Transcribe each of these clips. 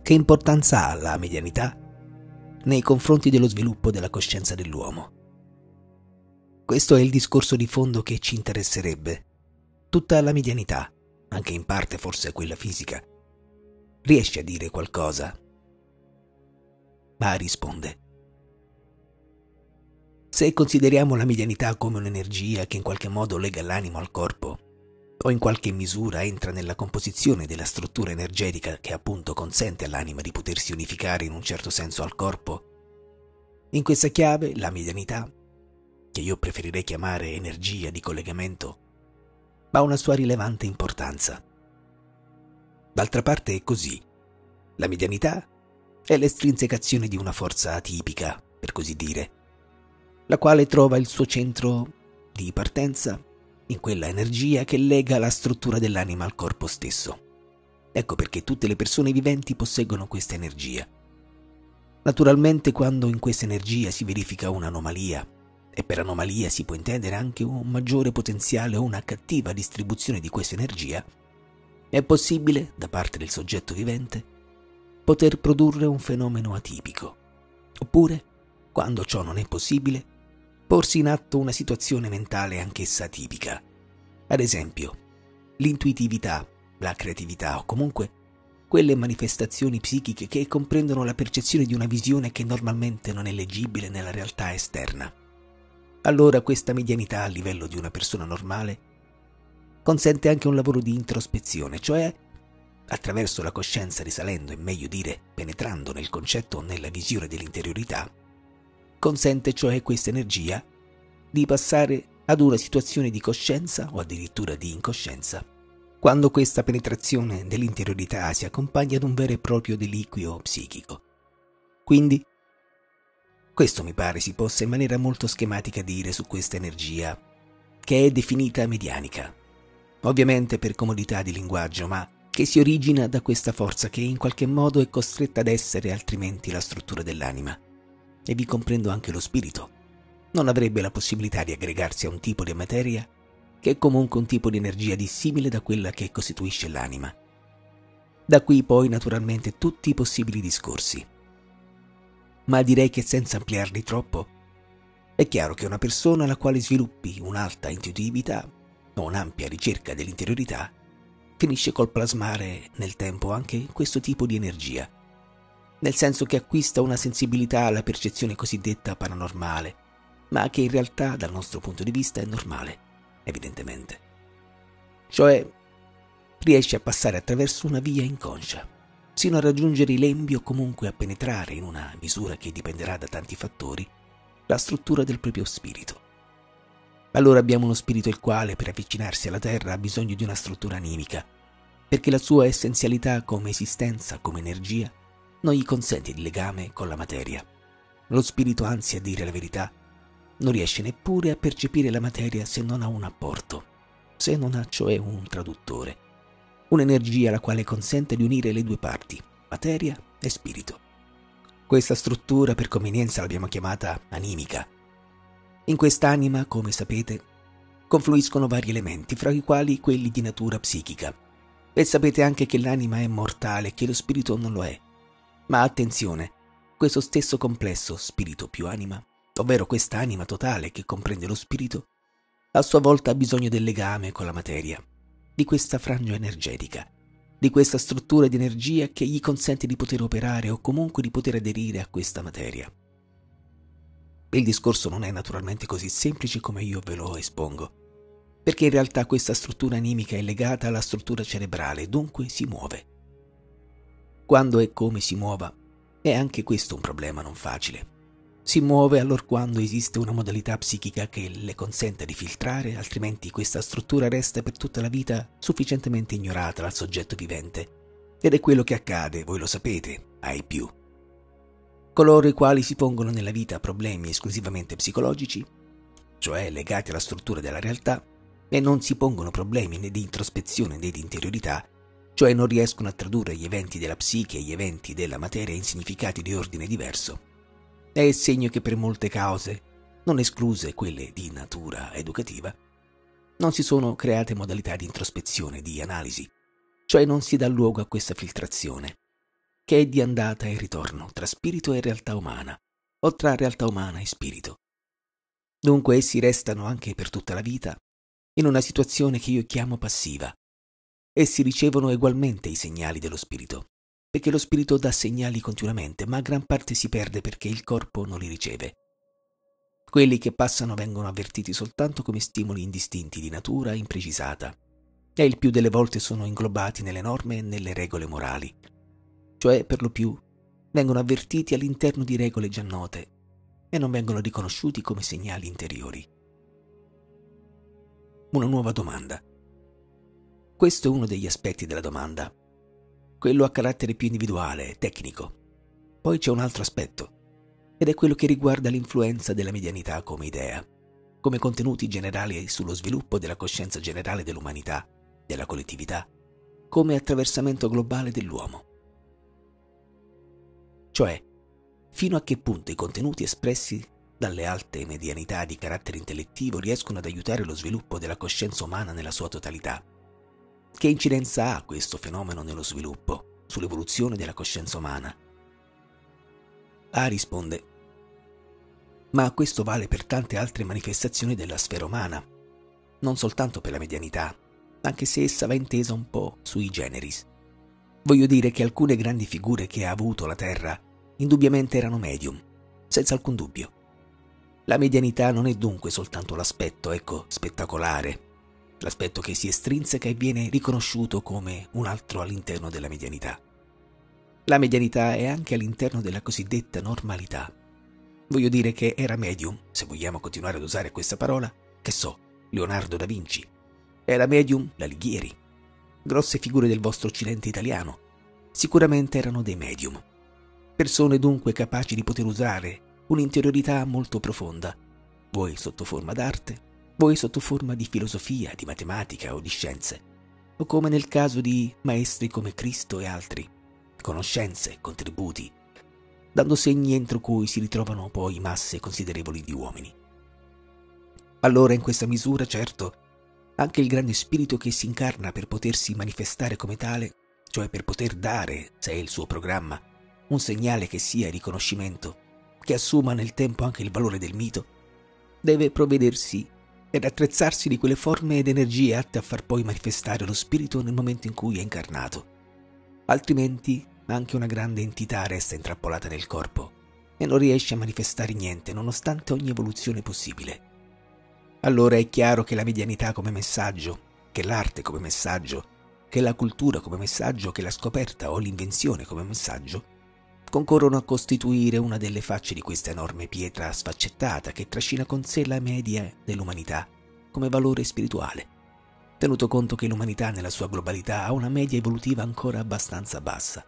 Che importanza ha la medianità nei confronti dello sviluppo della coscienza dell'uomo? Questo è il discorso di fondo che ci interesserebbe. Tutta la medianità, anche in parte forse quella fisica, riesce a dire qualcosa? Ma risponde. Se consideriamo la medianità come un'energia che in qualche modo lega l'animo al corpo, o in qualche misura entra nella composizione della struttura energetica che appunto consente all'anima di potersi unificare in un certo senso al corpo, in questa chiave la medianità, che io preferirei chiamare energia di collegamento, ha una sua rilevante importanza. D'altra parte è così. La medianità è l'estrinsecazione di una forza atipica, per così dire, la quale trova il suo centro di partenza in quella energia che lega la struttura dell'anima al corpo stesso. Ecco perché tutte le persone viventi posseggono questa energia. Naturalmente, quando in questa energia si verifica un'anomalia, e per anomalia si può intendere anche un maggiore potenziale o una cattiva distribuzione di questa energia, è possibile, da parte del soggetto vivente, poter produrre un fenomeno atipico. Oppure, quando ciò non è possibile, porsi in atto una situazione mentale anch'essa atipica. Ad esempio, l'intuitività, la creatività o comunque quelle manifestazioni psichiche che comprendono la percezione di una visione che normalmente non è leggibile nella realtà esterna. Allora questa medianità a livello di una persona normale consente anche un lavoro di introspezione, cioè attraverso la coscienza risalendo e meglio dire penetrando nel concetto o nella visione dell'interiorità, consente cioè questa energia di passare ad una situazione di coscienza o addirittura di incoscienza, quando questa penetrazione dell'interiorità si accompagna ad un vero e proprio deliquio psichico. Quindi, questo mi pare si possa in maniera molto schematica dire su questa energia, che è definita medianica, ovviamente per comodità di linguaggio, ma che si origina da questa forza che in qualche modo è costretta ad essere altrimenti la struttura dell'anima. E vi comprendo anche lo spirito. Non avrebbe la possibilità di aggregarsi a un tipo di materia che è comunque un tipo di energia dissimile da quella che costituisce l'anima. Da qui poi naturalmente tutti i possibili discorsi. Ma direi che senza ampliarli troppo, è chiaro che una persona la quale sviluppi un'alta intuitività o un'ampia ricerca dell'interiorità finisce col plasmare nel tempo anche questo tipo di energia, nel senso che acquista una sensibilità alla percezione cosiddetta paranormale, ma che in realtà dal nostro punto di vista è normale, evidentemente. Cioè, riesce a passare attraverso una via inconscia, sino a raggiungere i lembi o comunque a penetrare in una misura che dipenderà da tanti fattori, la struttura del proprio spirito. Allora abbiamo uno spirito il quale, per avvicinarsi alla Terra, ha bisogno di una struttura animica, perché la sua essenzialità come esistenza, come energia, non gli consente il legame con la materia. Lo spirito, anzi a dire la verità, non riesce neppure a percepire la materia se non ha un apporto, se non ha cioè un traduttore, un'energia la quale consente di unire le due parti, materia e spirito. Questa struttura per convenienza l'abbiamo chiamata animica. In quest'anima, come sapete, confluiscono vari elementi, fra i quali quelli di natura psichica. E sapete anche che l'anima è mortale e che lo spirito non lo è. Ma attenzione, questo stesso complesso spirito più anima, ovvero questa anima totale che comprende lo spirito, a sua volta ha bisogno del legame con la materia, di questa frangia energetica, di questa struttura di energia che gli consente di poter operare o comunque di poter aderire a questa materia. Il discorso non è naturalmente così semplice come io ve lo espongo, perché in realtà questa struttura animica è legata alla struttura cerebrale, dunque si muove. Quando e come si muova è anche questo un problema non facile. Si muove allorquando esiste una modalità psichica che le consenta di filtrare, altrimenti questa struttura resta per tutta la vita sufficientemente ignorata dal soggetto vivente. Ed è quello che accade, voi lo sapete, ai più. Coloro i quali si pongono nella vita problemi esclusivamente psicologici, cioè legati alla struttura della realtà, e non si pongono problemi né di introspezione né di interiorità, cioè non riescono a tradurre gli eventi della psiche e gli eventi della materia in significati di ordine diverso. È il segno che per molte cause, non escluse quelle di natura educativa, non si sono create modalità di introspezione, di analisi, cioè non si dà luogo a questa filtrazione. che è di andata e ritorno tra spirito e realtà umana, o tra realtà umana e spirito. Dunque essi restano anche per tutta la vita in una situazione che io chiamo passiva. Essi ricevono ugualmente i segnali dello spirito, perché lo spirito dà segnali continuamente, ma gran parte si perde perché il corpo non li riceve. Quelli che passano vengono avvertiti soltanto come stimoli indistinti di natura imprecisata, e il più delle volte sono inglobati nelle norme e nelle regole morali, cioè per lo più vengono avvertiti all'interno di regole già note e non vengono riconosciuti come segnali interiori. Una nuova domanda. Questo è uno degli aspetti della domanda, quello a carattere più individuale, tecnico. Poi c'è un altro aspetto, ed è quello che riguarda l'influenza della medianità come idea, come contenuti generali sullo sviluppo della coscienza generale dell'umanità, della collettività, come attraversamento globale dell'uomo. Cioè, fino a che punto i contenuti espressi dalle alte medianità di carattere intellettivo riescono ad aiutare lo sviluppo della coscienza umana nella sua totalità. Che incidenza ha questo fenomeno nello sviluppo, sull'evoluzione della coscienza umana? A risponde: ma questo vale per tante altre manifestazioni della sfera umana, non soltanto per la medianità, anche se essa va intesa un po' sui generis. Voglio dire che alcune grandi figure che ha avuto la Terra indubbiamente erano medium, senza alcun dubbio. La medianità non è dunque soltanto l'aspetto, spettacolare, l'aspetto che si estrinseca e viene riconosciuto come un altro all'interno della medianità. La medianità è anche all'interno della cosiddetta normalità. Voglio dire che era medium, se vogliamo continuare ad usare questa parola, che so, Leonardo da Vinci. Era medium l'Alighieri. Grosse figure del vostro Occidente italiano. Sicuramente erano dei medium. Persone dunque capaci di poter usare un'interiorità molto profonda, voi sotto forma d'arte, voi sotto forma di filosofia, di matematica o di scienze, o come nel caso di maestri come Cristo e altri, conoscenze, contributi, dando segni entro cui si ritrovano poi masse considerevoli di uomini. Allora in questa misura, certo, anche il grande spirito che si incarna per potersi manifestare come tale, cioè per poter dare, se è il suo programma, un segnale che sia riconoscimento, che assuma nel tempo anche il valore del mito, deve provvedersi ed attrezzarsi di quelle forme ed energie atte a far poi manifestare lo spirito nel momento in cui è incarnato. Altrimenti anche una grande entità resta intrappolata nel corpo e non riesce a manifestare niente nonostante ogni evoluzione possibile. Allora è chiaro che la medianità come messaggio, che l'arte come messaggio, che la cultura come messaggio, che la scoperta o l'invenzione come messaggio concorrono a costituire una delle facce di questa enorme pietra sfaccettata che trascina con sé la media dell'umanità come valore spirituale, tenuto conto che l'umanità nella sua globalità ha una media evolutiva ancora abbastanza bassa.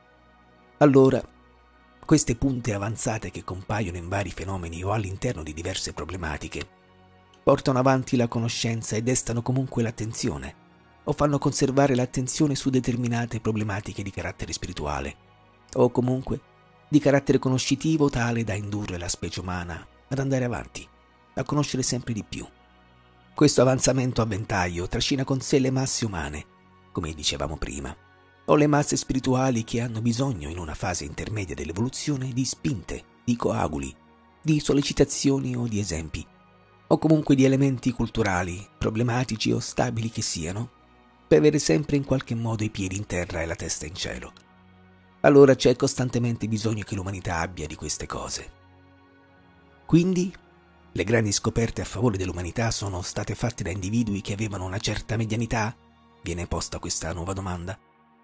Allora, queste punte avanzate che compaiono in vari fenomeni o all'interno di diverse problematiche portano avanti la conoscenza e destano comunque l'attenzione, o fanno conservare l'attenzione su determinate problematiche di carattere spirituale, o comunque di carattere conoscitivo tale da indurre la specie umana ad andare avanti, a conoscere sempre di più. Questo avanzamento a ventaglio trascina con sé le masse umane, come dicevamo prima, o le masse spirituali che hanno bisogno in una fase intermedia dell'evoluzione di spinte, di coaguli, di sollecitazioni o di esempi, o comunque di elementi culturali, problematici o stabili che siano, per avere sempre in qualche modo i piedi in terra e la testa in cielo. Allora c'è costantemente bisogno che l'umanità abbia di queste cose. Quindi, le grandi scoperte a favore dell'umanità sono state fatte da individui che avevano una certa medianità? Viene posta questa nuova domanda.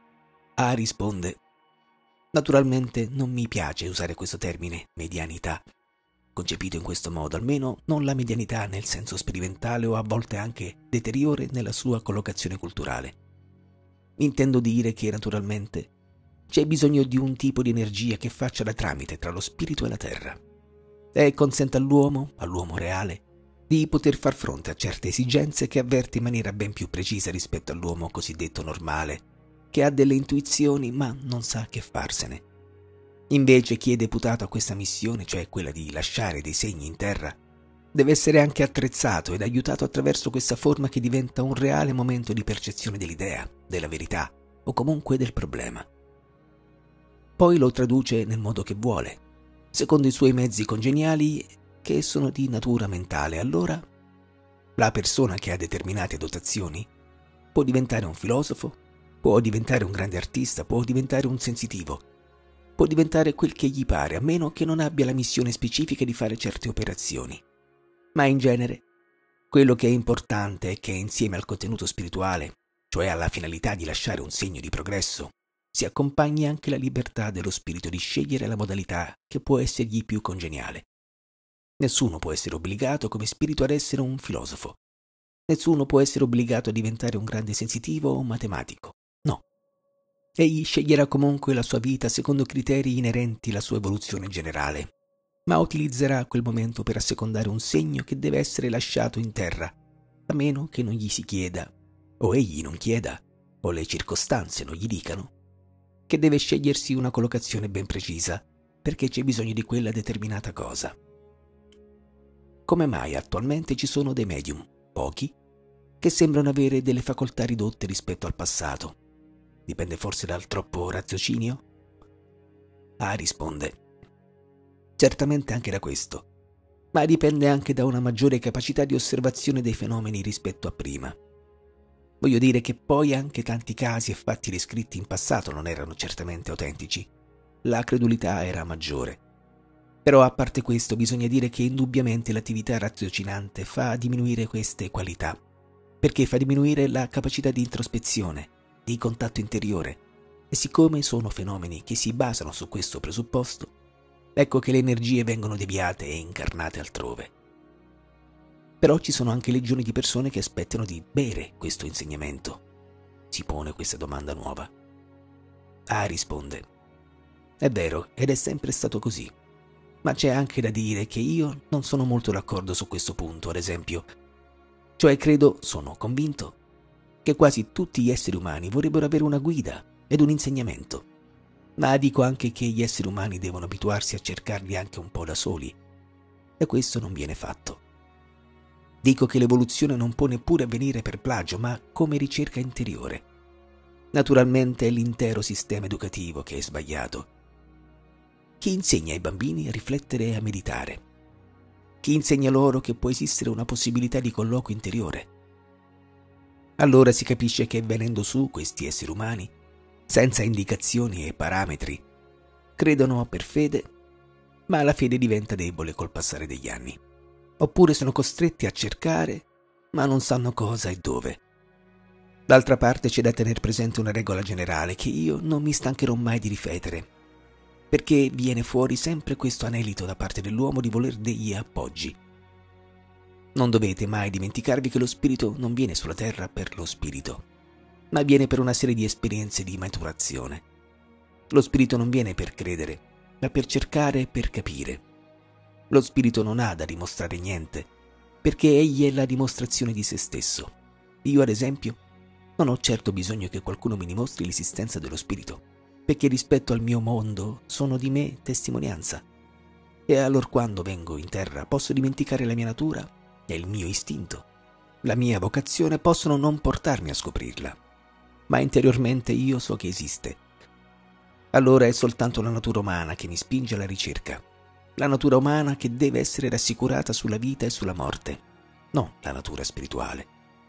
A risponde: naturalmente non mi piace usare questo termine, medianità, concepito in questo modo, almeno non la medianità nel senso sperimentale o a volte anche deteriore nella sua collocazione culturale. Intendo dire che naturalmente c'è bisogno di un tipo di energia che faccia da tramite tra lo spirito e la terra e consenta all'uomo reale, di poter far fronte a certe esigenze che avverte in maniera ben più precisa rispetto all'uomo cosiddetto normale, che ha delle intuizioni ma non sa che farsene. Invece chi è deputato a questa missione, cioè quella di lasciare dei segni in terra, deve essere anche attrezzato ed aiutato attraverso questa forma che diventa un reale momento di percezione dell'idea, della verità o comunque del problema. poi lo traduce nel modo che vuole, secondo i suoi mezzi congeniali che sono di natura mentale. Allora, la persona che ha determinate dotazioni può diventare un filosofo, può diventare un grande artista, può diventare un sensitivo, può diventare quel che gli pare, a meno che non abbia la missione specifica di fare certe operazioni. Ma in genere, quello che è importante è che insieme al contenuto spirituale, cioè alla finalità di lasciare un segno di progresso, si accompagni anche la libertà dello spirito di scegliere la modalità che può essergli più congeniale. Nessuno può essere obbligato come spirito ad essere un filosofo. Nessuno può essere obbligato a diventare un grande sensitivo o un matematico. No. Egli sceglierà comunque la sua vita secondo criteri inerenti alla sua evoluzione generale, ma utilizzerà quel momento per assecondare un segno che deve essere lasciato in terra, a meno che non gli si chieda, o egli non chieda, o le circostanze non gli dicano, che deve scegliersi una collocazione ben precisa, perché c'è bisogno di quella determinata cosa. Come mai attualmente ci sono dei medium, pochi, che sembrano avere delle facoltà ridotte rispetto al passato? Dipende forse dal troppo raziocinio? Risponde: certamente anche da questo, ma dipende anche da una maggiore capacità di osservazione dei fenomeni rispetto a prima. Voglio dire che poi anche tanti casi e fatti descritti in passato non erano certamente autentici. La credulità era maggiore. Però a parte questo bisogna dire che indubbiamente l'attività raziocinante fa diminuire queste qualità, perché fa diminuire la capacità di introspezione, di contatto interiore, e siccome sono fenomeni che si basano su questo presupposto, ecco che le energie vengono deviate e incarnate altrove. Però ci sono anche legioni di persone che aspettano di bere questo insegnamento. Si pone questa domanda nuova. Risponde: è vero, ed è sempre stato così. Ma c'è anche da dire che io non sono molto d'accordo su questo punto, ad esempio. Cioè sono convinto, che quasi tutti gli esseri umani vorrebbero avere una guida ed un insegnamento. Ma dico anche che gli esseri umani devono abituarsi a cercarli anche un po' da soli. E questo non viene fatto. Dico che l'evoluzione non può neppure avvenire per plagio, ma come ricerca interiore. Naturalmente è l'intero sistema educativo che è sbagliato. Chi insegna ai bambini a riflettere e a meditare? Chi insegna loro che può esistere una possibilità di colloquio interiore? Allora si capisce che venendo su questi esseri umani, senza indicazioni e parametri, credono per fede, ma la fede diventa debole col passare degli anni. Oppure sono costretti a cercare, ma non sanno cosa e dove. D'altra parte c'è da tener presente una regola generale che io non mi stancherò mai di ripetere, perché viene fuori sempre questo anelito da parte dell'uomo di voler degli appoggi. Non dovete mai dimenticarvi che lo spirito non viene sulla terra per lo spirito, ma viene per una serie di esperienze di maturazione. Lo spirito non viene per credere, ma per cercare e per capire. Lo spirito non ha da dimostrare niente, perché egli è la dimostrazione di se stesso. Io, ad esempio, non ho certo bisogno che qualcuno mi dimostri l'esistenza dello spirito, perché rispetto al mio mondo sono di me testimonianza. E allorquando vengo in terra posso dimenticare la mia natura e il mio istinto. La mia vocazione possono non portarmi a scoprirla, ma interiormente io so che esiste. Allora è soltanto la natura umana che mi spinge alla ricerca, la natura umana che deve essere rassicurata sulla vita e sulla morte, non la natura spirituale.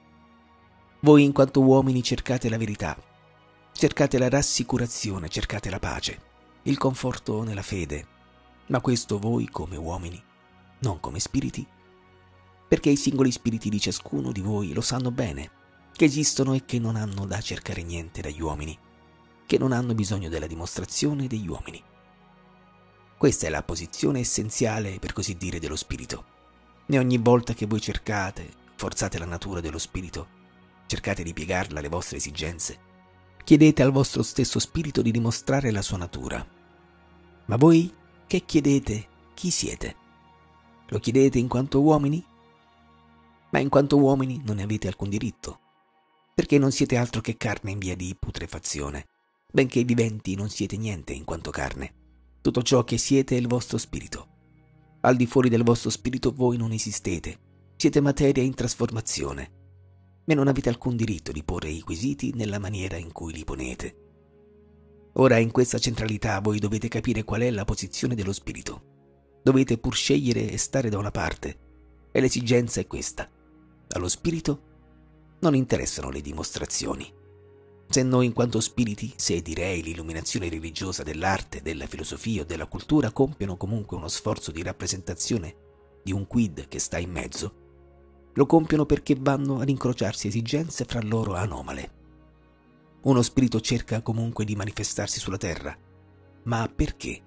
Voi in quanto uomini cercate la verità, cercate la rassicurazione, cercate la pace, il conforto nella fede, ma questo voi come uomini, non come spiriti, perché i singoli spiriti di ciascuno di voi lo sanno bene, che esistono e che non hanno da cercare niente dagli uomini, che non hanno bisogno della dimostrazione degli uomini. Questa è la posizione essenziale, per così dire, dello spirito. E ogni volta che voi cercate, forzate la natura dello spirito, cercate di piegarla alle vostre esigenze, chiedete al vostro stesso spirito di dimostrare la sua natura. Ma voi che chiedete? Chi siete? Lo chiedete in quanto uomini? Ma in quanto uomini non ne avete alcun diritto, perché non siete altro che carne in via di putrefazione, benché viventi non siete niente in quanto carne. Tutto ciò che siete è il vostro spirito. Al di fuori del vostro spirito voi non esistete, siete materia in trasformazione, e non avete alcun diritto di porre i quesiti nella maniera in cui li ponete. Ora, in questa centralità, voi dovete capire qual è la posizione dello spirito. Dovete pur scegliere e stare da una parte, e l'esigenza è questa. Allo spirito non interessano le dimostrazioni. Se noi, in quanto spiriti, se direi l'illuminazione religiosa dell'arte, della filosofia o della cultura compiono comunque uno sforzo di rappresentazione di un quid che sta in mezzo, lo compiono perché vanno ad incrociarsi esigenze fra loro anomale. Uno spirito cerca comunque di manifestarsi sulla terra, ma perché?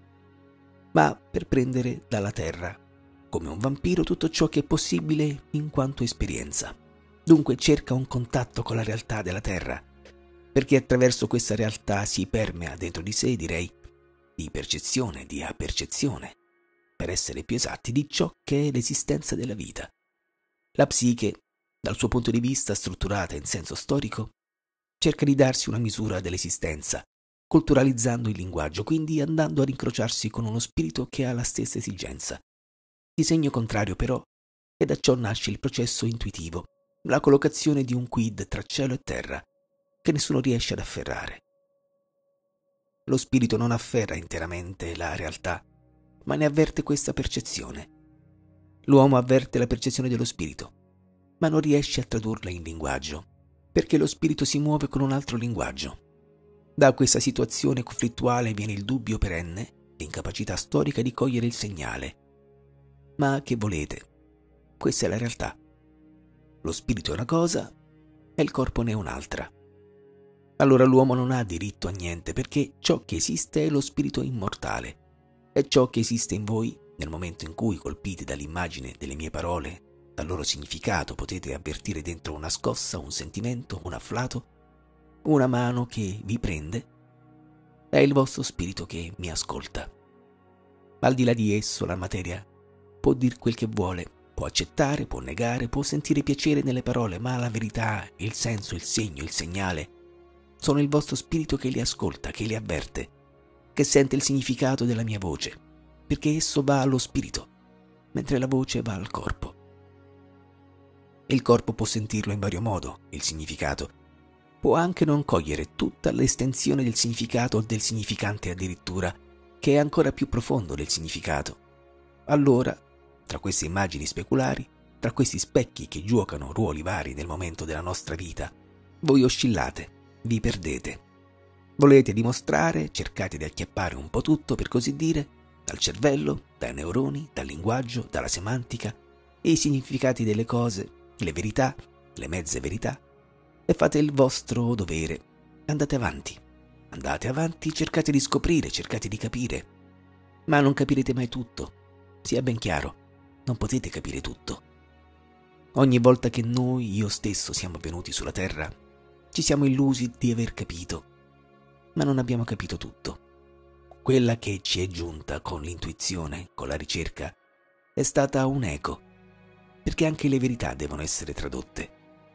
Ma per prendere dalla terra, come un vampiro, tutto ciò che è possibile in quanto esperienza. Dunque cerca un contatto con la realtà della terra, perché attraverso questa realtà si permea dentro di sé, direi, di percezione, di apercezione, per essere più esatti, di ciò che è l'esistenza della vita. La psiche, dal suo punto di vista strutturata in senso storico, cerca di darsi una misura dell'esistenza, culturalizzando il linguaggio, quindi andando ad incrociarsi con uno spirito che ha la stessa esigenza. Di segno contrario, però, e da ciò nasce il processo intuitivo, la collocazione di un quid tra cielo e terra, che nessuno riesce ad afferrare. Lo spirito non afferra interamente la realtà, ma ne avverte questa percezione. L'uomo avverte la percezione dello spirito, ma non riesce a tradurla in linguaggio, perché lo spirito si muove con un altro linguaggio. Da questa situazione conflittuale viene il dubbio perenne, l'incapacità storica di cogliere il segnale. Ma che volete? Questa è la realtà. Lo spirito è una cosa e il corpo ne è un'altra. Allora l'uomo non ha diritto a niente, perché ciò che esiste è lo spirito immortale. È ciò che esiste in voi nel momento in cui, colpiti dall'immagine delle mie parole, dal loro significato, potete avvertire dentro una scossa, un sentimento, un afflato, una mano che vi prende. È il vostro spirito che mi ascolta. Al di là di esso, la materia può dir quel che vuole, può accettare, può negare, può sentire piacere nelle parole, ma la verità, il senso, il segno, il segnale sono il vostro spirito che li ascolta, che li avverte, che sente il significato della mia voce, perché esso va allo spirito, mentre la voce va al corpo. Il corpo può sentirlo in vario modo, il significato. Può anche non cogliere tutta l'estensione del significato o del significante addirittura, che è ancora più profondo del significato. Allora, tra queste immagini speculari, tra questi specchi che giocano ruoli vari nel momento della nostra vita, voi oscillate, vi perdete. Volete dimostrare, cercate di acchiappare un po' tutto, per così dire, dal cervello, dai neuroni, dal linguaggio, dalla semantica, e i significati delle cose, le verità, le mezze verità, e fate il vostro dovere. Andate avanti, cercate di scoprire, cercate di capire, ma non capirete mai tutto. Sia ben chiaro, non potete capire tutto. Ogni volta che noi, io stesso, siamo venuti sulla terra, ci siamo illusi di aver capito, ma non abbiamo capito tutto. Quella che ci è giunta con l'intuizione, con la ricerca, è stata un eco, perché anche le verità devono essere tradotte.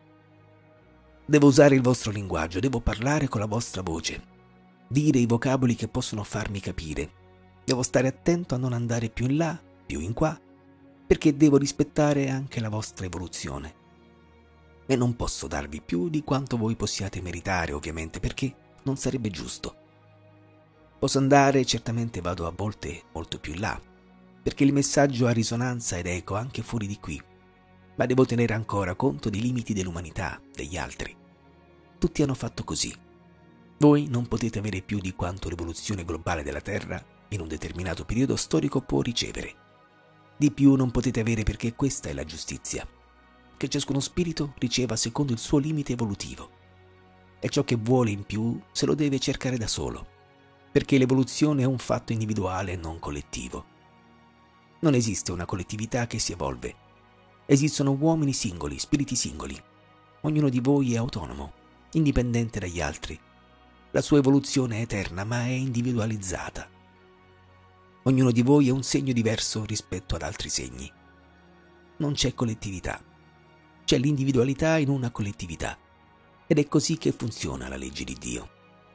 Devo usare il vostro linguaggio, devo parlare con la vostra voce, dire i vocaboli che possono farmi capire. Devo stare attento a non andare più in là, più in qua, perché devo rispettare anche la vostra evoluzione. E non posso darvi più di quanto voi possiate meritare, ovviamente, perché non sarebbe giusto. Posso andare, certamente vado a volte molto più in là, perché il messaggio ha risonanza ed eco anche fuori di qui, ma devo tenere ancora conto dei limiti dell'umanità, degli altri. Tutti hanno fatto così. Voi non potete avere più di quanto l'evoluzione globale della Terra in un determinato periodo storico può ricevere. Di più non potete avere, perché questa è la giustizia, che ciascuno spirito riceva secondo il suo limite evolutivo. E ciò che vuole in più se lo deve cercare da solo, perché l'evoluzione è un fatto individuale e non collettivo. Non esiste una collettività che si evolve. Esistono uomini singoli, spiriti singoli. Ognuno di voi è autonomo, indipendente dagli altri. La sua evoluzione è eterna, ma è individualizzata. Ognuno di voi è un segno diverso rispetto ad altri segni. Non c'è collettività. C'è l'individualità in una collettività. Ed è così che funziona la legge di Dio.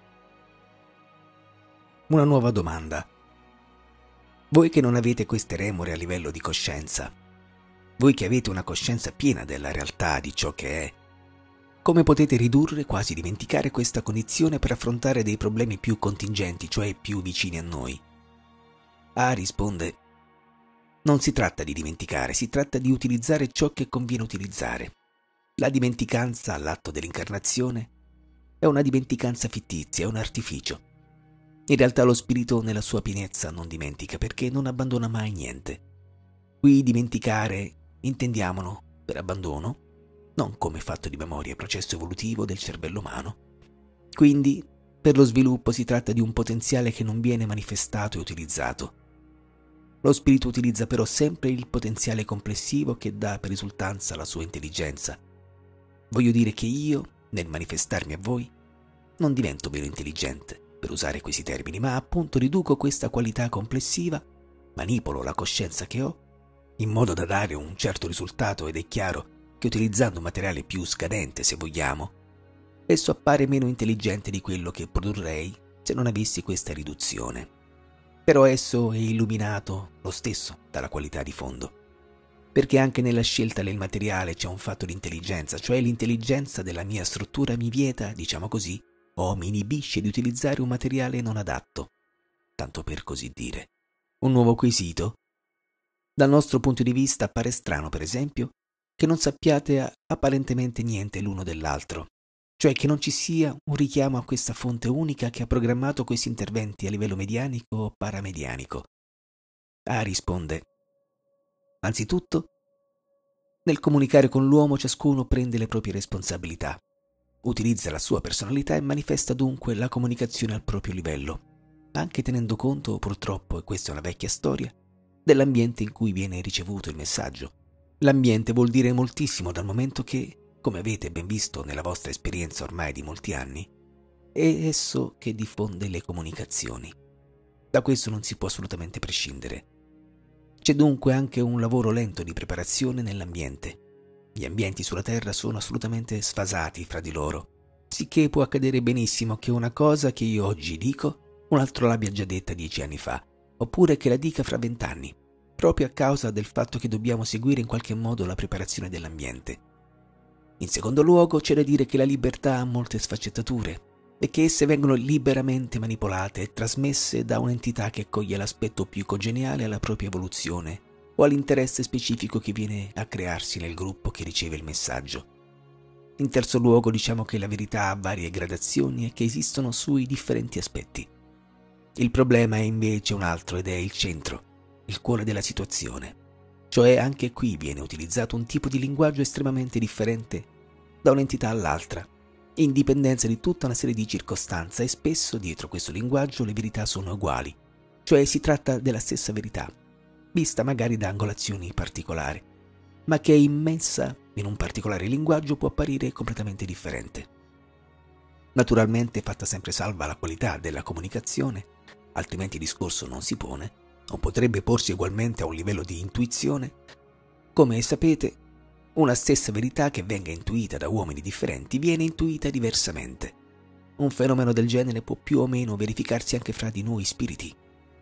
Una nuova domanda. Voi che non avete queste remore a livello di coscienza, voi che avete una coscienza piena della realtà di ciò che è, Come potete ridurre, quasi dimenticare questa condizione per affrontare dei problemi più contingenti, cioè più vicini a noi? A risponde: non si tratta di dimenticare, si tratta di utilizzare ciò che conviene utilizzare. La dimenticanza all'atto dell'incarnazione è una dimenticanza fittizia, è un artificio. In realtà lo spirito nella sua pienezza non dimentica perché non abbandona mai niente. Qui dimenticare intendiamolo per abbandono, non come fatto di memoria, processo evolutivo del cervello umano. Quindi per lo sviluppo si tratta di un potenziale che non viene manifestato e utilizzato. Lo spirito utilizza però sempre il potenziale complessivo che dà per risultanza la sua intelligenza. Voglio dire che io, nel manifestarmi a voi, non divento meno intelligente, per usare questi termini, ma appunto riduco questa qualità complessiva, manipolo la coscienza che ho, in modo da dare un certo risultato, ed è chiaro che utilizzando un materiale più scadente, se vogliamo, esso appare meno intelligente di quello che produrrei se non avessi questa riduzione. Però esso è illuminato lo stesso dalla qualità di fondo, perché anche nella scelta del materiale c'è un fatto di intelligenza, cioè l'intelligenza della mia struttura mi vieta, diciamo così, o mi inibisce di utilizzare un materiale non adatto, tanto per così dire. Un nuovo quesito? Dal nostro punto di vista appare strano, per esempio, che non sappiate apparentemente niente l'uno dell'altro, cioè che non ci sia un richiamo a questa fonte unica che ha programmato questi interventi a livello medianico o paramedianico. A risponde: anzitutto, nel comunicare con l'uomo ciascuno prende le proprie responsabilità, utilizza la sua personalità e manifesta dunque la comunicazione al proprio livello, anche tenendo conto, purtroppo, e questa è una vecchia storia, dell'ambiente in cui viene ricevuto il messaggio. L'ambiente vuol dire moltissimo, dal momento che, come avete ben visto nella vostra esperienza ormai di molti anni, è esso che diffonde le comunicazioni. Da questo non si può assolutamente prescindere. C'è dunque anche un lavoro lento di preparazione nell'ambiente. Gli ambienti sulla Terra sono assolutamente sfasati fra di loro, sicché può accadere benissimo che una cosa che io oggi dico, un altro l'abbia già detta 10 anni fa, oppure che la dica fra 20 anni, proprio a causa del fatto che dobbiamo seguire in qualche modo la preparazione dell'ambiente. In secondo luogo, c'è da dire che la libertà ha molte sfaccettature e che esse vengono liberamente manipolate e trasmesse da un'entità che accoglie l'aspetto più congeniale alla propria evoluzione o all'interesse specifico che viene a crearsi nel gruppo che riceve il messaggio. In terzo luogo, diciamo che la verità ha varie gradazioni e che esistono sui differenti aspetti. Il problema è invece un altro ed è il centro, il cuore della situazione. Cioè anche qui viene utilizzato un tipo di linguaggio estremamente differente da un'entità all'altra, in dipendenza di tutta una serie di circostanze, e spesso dietro questo linguaggio le verità sono uguali, cioè si tratta della stessa verità, vista magari da angolazioni particolari, ma che immessa in un particolare linguaggio può apparire completamente differente. Naturalmente fatta sempre salva la qualità della comunicazione, altrimenti il discorso non si pone, o potrebbe porsi ugualmente a un livello di intuizione. Come sapete, una stessa verità che venga intuita da uomini differenti viene intuita diversamente. Un fenomeno del genere può più o meno verificarsi anche fra di noi spiriti.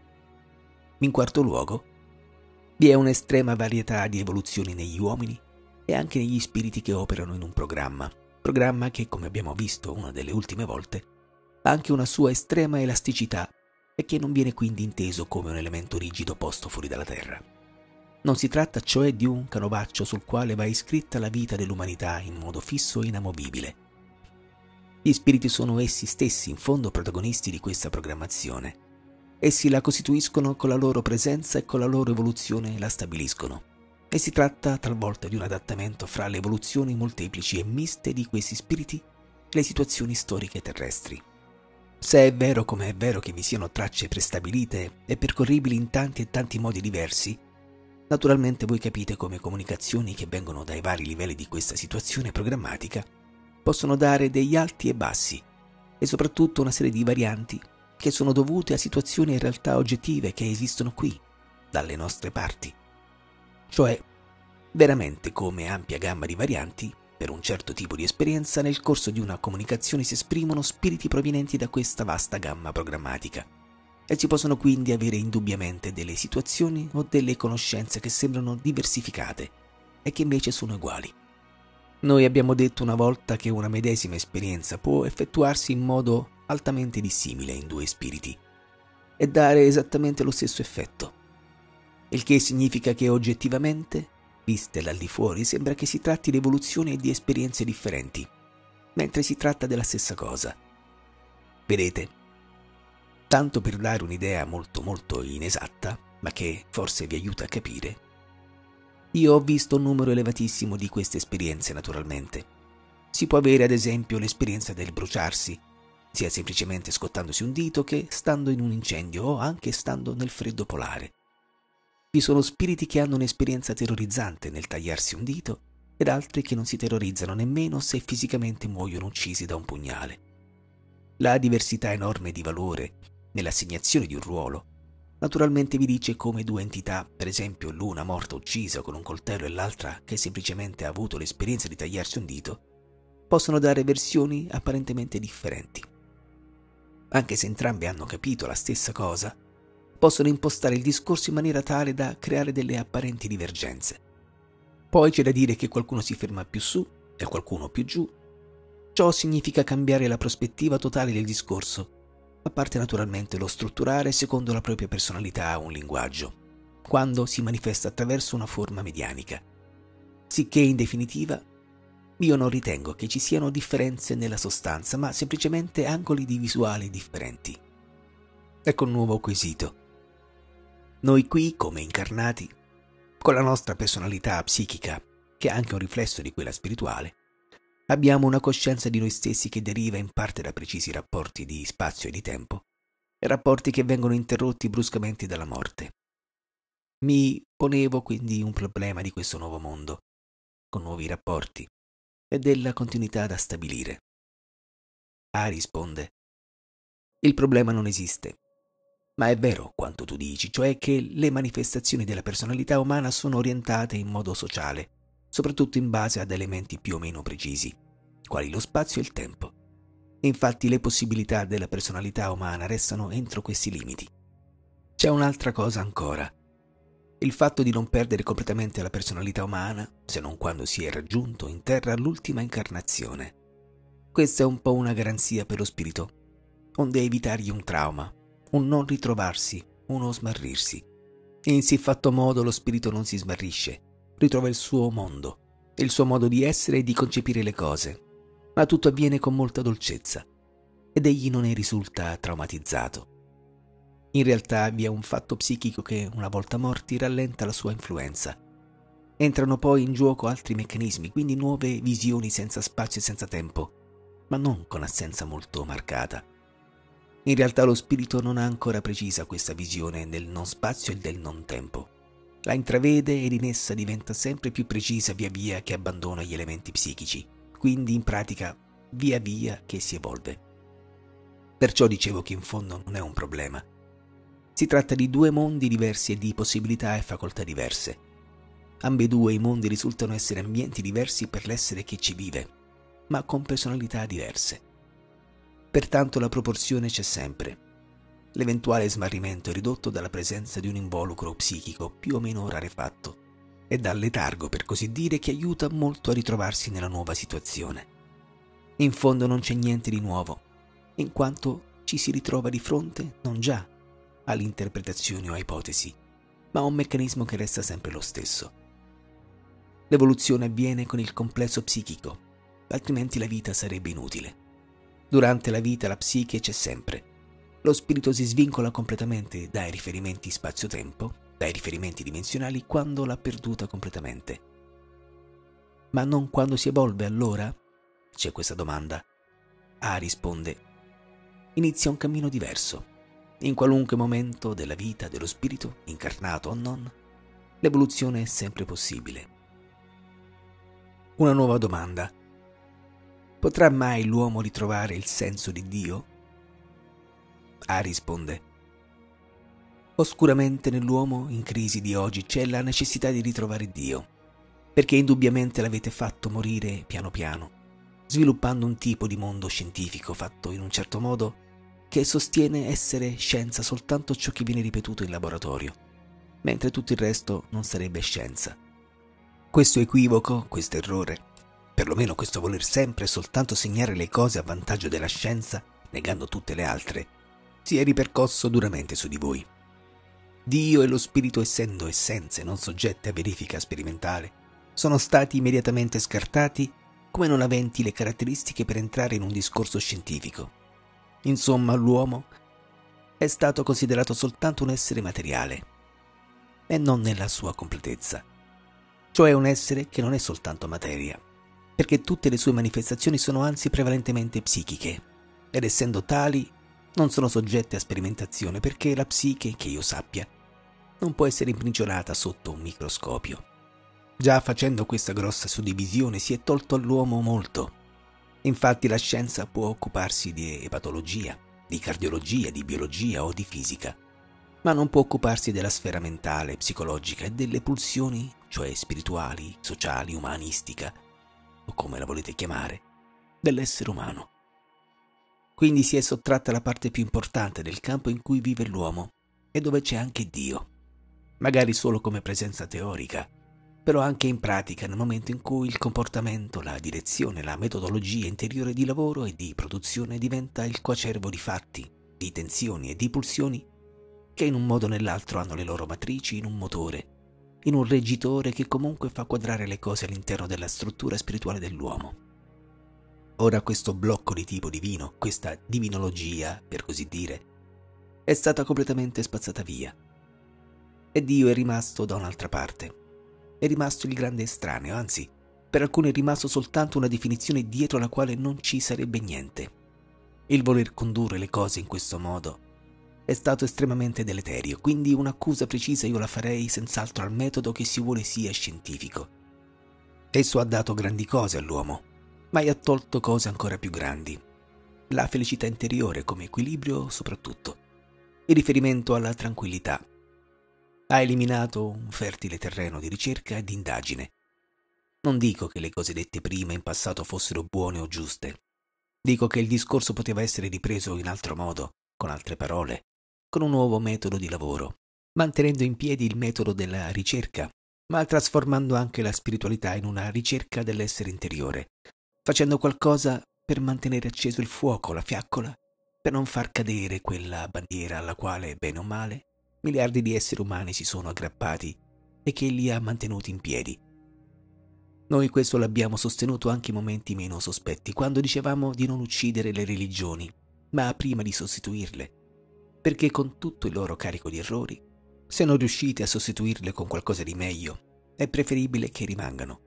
In quarto luogo, vi è un'estrema varietà di evoluzioni negli uomini e anche negli spiriti che operano in un programma che, come abbiamo visto una delle ultime volte, ha anche una sua estrema elasticità e che non viene quindi inteso come un elemento rigido posto fuori dalla Terra. Non si tratta cioè di un canovaccio sul quale va iscritta la vita dell'umanità in modo fisso e inamovibile. Gli spiriti sono essi stessi in fondo protagonisti di questa programmazione. Essi la costituiscono con la loro presenza e con la loro evoluzione la stabiliscono. E si tratta talvolta di un adattamento fra le evoluzioni molteplici e miste di questi spiriti e le situazioni storiche terrestri. Se è vero come è vero che vi siano tracce prestabilite e percorribili in tanti e tanti modi diversi, naturalmente voi capite come comunicazioni che vengono dai vari livelli di questa situazione programmatica possono dare degli alti e bassi e soprattutto una serie di varianti che sono dovute a situazioni in realtà oggettive che esistono qui, dalle nostre parti. Cioè, veramente come ampia gamma di varianti, per un certo tipo di esperienza nel corso di una comunicazione si esprimono spiriti provenienti da questa vasta gamma programmatica e si possono quindi avere indubbiamente delle situazioni o delle conoscenze che sembrano diversificate e che invece sono uguali. Noi abbiamo detto una volta che una medesima esperienza può effettuarsi in modo altamente dissimile in due spiriti e dare esattamente lo stesso effetto, il che significa che oggettivamente, viste dal di fuori, sembra che si tratti di evoluzioni e di esperienze differenti, mentre si tratta della stessa cosa. Vedete, tanto per dare un'idea molto molto inesatta, ma che forse vi aiuta a capire, io ho visto un numero elevatissimo di queste esperienze naturalmente. Si può avere ad esempio l'esperienza del bruciarsi, sia semplicemente scottandosi un dito che stando in un incendio o anche stando nel freddo polare. Vi sono spiriti che hanno un'esperienza terrorizzante nel tagliarsi un dito ed altri che non si terrorizzano nemmeno se fisicamente muoiono uccisi da un pugnale. La diversità enorme di valore nell'assegnazione di un ruolo naturalmente vi dice come due entità, per esempio l'una morta uccisa con un coltello e l'altra che semplicemente ha avuto l'esperienza di tagliarsi un dito, possono dare versioni apparentemente differenti. Anche se entrambe hanno capito la stessa cosa, possono impostare il discorso in maniera tale da creare delle apparenti divergenze. Poi c'è da dire che qualcuno si ferma più su e qualcuno più giù. Ciò significa cambiare la prospettiva totale del discorso, a parte naturalmente lo strutturare secondo la propria personalità un linguaggio, quando si manifesta attraverso una forma medianica. Sicché, in definitiva, io non ritengo che ci siano differenze nella sostanza, ma semplicemente angoli di visuale differenti. Ecco un nuovo quesito. Noi qui, come incarnati, con la nostra personalità psichica, che è anche un riflesso di quella spirituale, abbiamo una coscienza di noi stessi che deriva in parte da precisi rapporti di spazio e di tempo, e rapporti che vengono interrotti bruscamente dalla morte. Mi ponevo quindi un problema di questo nuovo mondo, con nuovi rapporti, e della continuità da stabilire. Risponde: il problema non esiste, ma è vero quanto tu dici, cioè che le manifestazioni della personalità umana sono orientate in modo sociale, soprattutto in base ad elementi più o meno precisi, quali lo spazio e il tempo. Infatti le possibilità della personalità umana restano entro questi limiti. C'è un'altra cosa ancora. Il fatto di non perdere completamente la personalità umana, se non quando si è raggiunto in terra l'ultima incarnazione. Questa è un po' una garanzia per lo spirito, onde evitargli un trauma, un non ritrovarsi, uno smarrirsi. In siffatto modo lo spirito non si smarrisce, ritrova il suo mondo, il suo modo di essere e di concepire le cose, ma tutto avviene con molta dolcezza, ed egli non ne risulta traumatizzato. In realtà vi è un fatto psichico che, una volta morti, rallenta la sua influenza. Entrano poi in gioco altri meccanismi, quindi nuove visioni senza spazio e senza tempo, ma non con assenza molto marcata. In realtà lo spirito non ha ancora precisa questa visione del non spazio e del non tempo. La intravede ed in essa diventa sempre più precisa via via che abbandona gli elementi psichici, quindi in pratica via via che si evolve. Perciò dicevo che in fondo non è un problema. Si tratta di due mondi diversi e di possibilità e facoltà diverse. Ambedue i mondi risultano essere ambienti diversi per l'essere che ci vive, ma con personalità diverse. Pertanto la proporzione c'è sempre. L'eventuale smarrimento è ridotto dalla presenza di un involucro psichico più o meno rarefatto e dal letargo, per così dire, che aiuta molto a ritrovarsi nella nuova situazione. In fondo non c'è niente di nuovo, in quanto ci si ritrova di fronte non già alle interpretazioni o a ipotesi, ma a un meccanismo che resta sempre lo stesso. L'evoluzione avviene con il complesso psichico, altrimenti la vita sarebbe inutile. Durante la vita la psiche c'è sempre. Lo spirito si svincola completamente dai riferimenti spazio-tempo, dai riferimenti dimensionali, quando l'ha perduta completamente. Ma non quando si evolve, allora? C'è questa domanda. Risponde: inizia un cammino diverso. In qualunque momento della vita dello spirito, incarnato o non, l'evoluzione è sempre possibile. Una nuova domanda. Potrà mai l'uomo ritrovare il senso di Dio? Risponde: oscuramente nell'uomo in crisi di oggi c'è la necessità di ritrovare Dio, perché indubbiamente l'avete fatto morire piano piano, sviluppando un tipo di mondo scientifico fatto in un certo modo che sostiene essere scienza soltanto ciò che viene ripetuto in laboratorio, mentre tutto il resto non sarebbe scienza. Questo equivoco, questo errore, perlomeno questo voler sempre e soltanto segnare le cose a vantaggio della scienza, negando tutte le altre, si è ripercosso duramente su di voi. Dio e lo spirito, essendo essenze non soggette a verifica sperimentale, sono stati immediatamente scartati come non aventi le caratteristiche per entrare in un discorso scientifico. Insomma, l'uomo è stato considerato soltanto un essere materiale, e non nella sua completezza, cioè un essere che non è soltanto materia, perché tutte le sue manifestazioni sono anzi prevalentemente psichiche, ed essendo tali non sono soggette a sperimentazione, perché la psiche, che io sappia, non può essere imprigionata sotto un microscopio. Già facendo questa grossa suddivisione si è tolto all'uomo molto. Infatti la scienza può occuparsi di epatologia, di cardiologia, di biologia o di fisica, ma non può occuparsi della sfera mentale, psicologica e delle pulsioni, cioè spirituali, sociali, umanistica, o come la volete chiamare, dell'essere umano. Quindi si è sottratta la parte più importante del campo in cui vive l'uomo e dove c'è anche Dio, magari solo come presenza teorica, però anche in pratica nel momento in cui il comportamento, la direzione, la metodologia interiore di lavoro e di produzione diventa il coacervo di fatti, di tensioni e di pulsioni che in un modo o nell'altro hanno le loro matrici in un motore, in un reggitore che comunque fa quadrare le cose all'interno della struttura spirituale dell'uomo. Ora questo blocco di tipo divino, questa divinologia, per così dire, è stata completamente spazzata via. E Dio è rimasto da un'altra parte. È rimasto il grande estraneo, anzi, per alcuni è rimasto soltanto una definizione dietro la quale non ci sarebbe niente. Il voler condurre le cose in questo modo è stato estremamente deleterio, quindi un'accusa precisa io la farei senz'altro al metodo che si vuole sia scientifico. Esso ha dato grandi cose all'uomo, ma ha tolto cose ancora più grandi. La felicità interiore come equilibrio soprattutto, il riferimento alla tranquillità. Ha eliminato un fertile terreno di ricerca e di indagine. Non dico che le cose dette prima in passato fossero buone o giuste. Dico che il discorso poteva essere ripreso in altro modo, con altre parole, con un nuovo metodo di lavoro, mantenendo in piedi il metodo della ricerca, ma trasformando anche la spiritualità in una ricerca dell'essere interiore, facendo qualcosa per mantenere acceso il fuoco, la fiaccola, per non far cadere quella bandiera alla quale, bene o male, miliardi di esseri umani si sono aggrappati e che li ha mantenuti in piedi. Noi questo l'abbiamo sostenuto anche in momenti meno sospetti, quando dicevamo di non uccidere le religioni, ma prima di sostituirle, perché con tutto il loro carico di errori, se non riuscite a sostituirle con qualcosa di meglio, è preferibile che rimangano.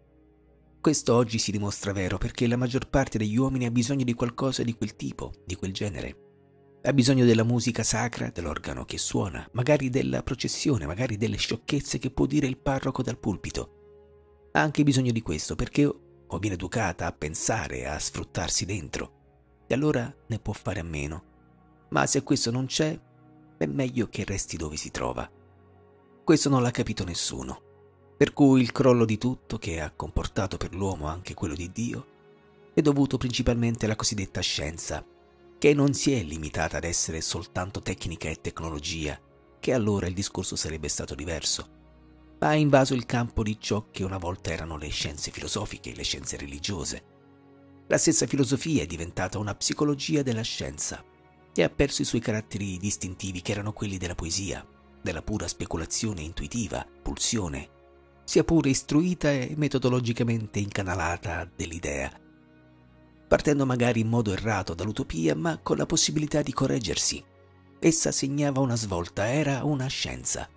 Questo oggi si dimostra vero perché la maggior parte degli uomini ha bisogno di qualcosa di quel tipo, di quel genere. Ha bisogno della musica sacra, dell'organo che suona, magari della processione, magari delle sciocchezze che può dire il parroco dal pulpito. Ha anche bisogno di questo perché o viene educata a pensare, a sfruttarsi dentro, e allora ne può fare a meno. Ma se questo non c'è, è meglio che resti dove si trova. Questo non l'ha capito nessuno, per cui il crollo di tutto, che ha comportato per l'uomo anche quello di Dio, è dovuto principalmente alla cosiddetta scienza, che non si è limitata ad essere soltanto tecnica e tecnologia, che allora il discorso sarebbe stato diverso, ma ha invaso il campo di ciò che una volta erano le scienze filosofiche, le scienze religiose. La stessa filosofia è diventata una psicologia della scienza e ha perso i suoi caratteri distintivi che erano quelli della poesia, della pura speculazione intuitiva, pulsione, sia pure istruita e metodologicamente incanalata dell'idea, partendo magari in modo errato dall'utopia, ma con la possibilità di correggersi. Essa segnava una svolta, era una scienza.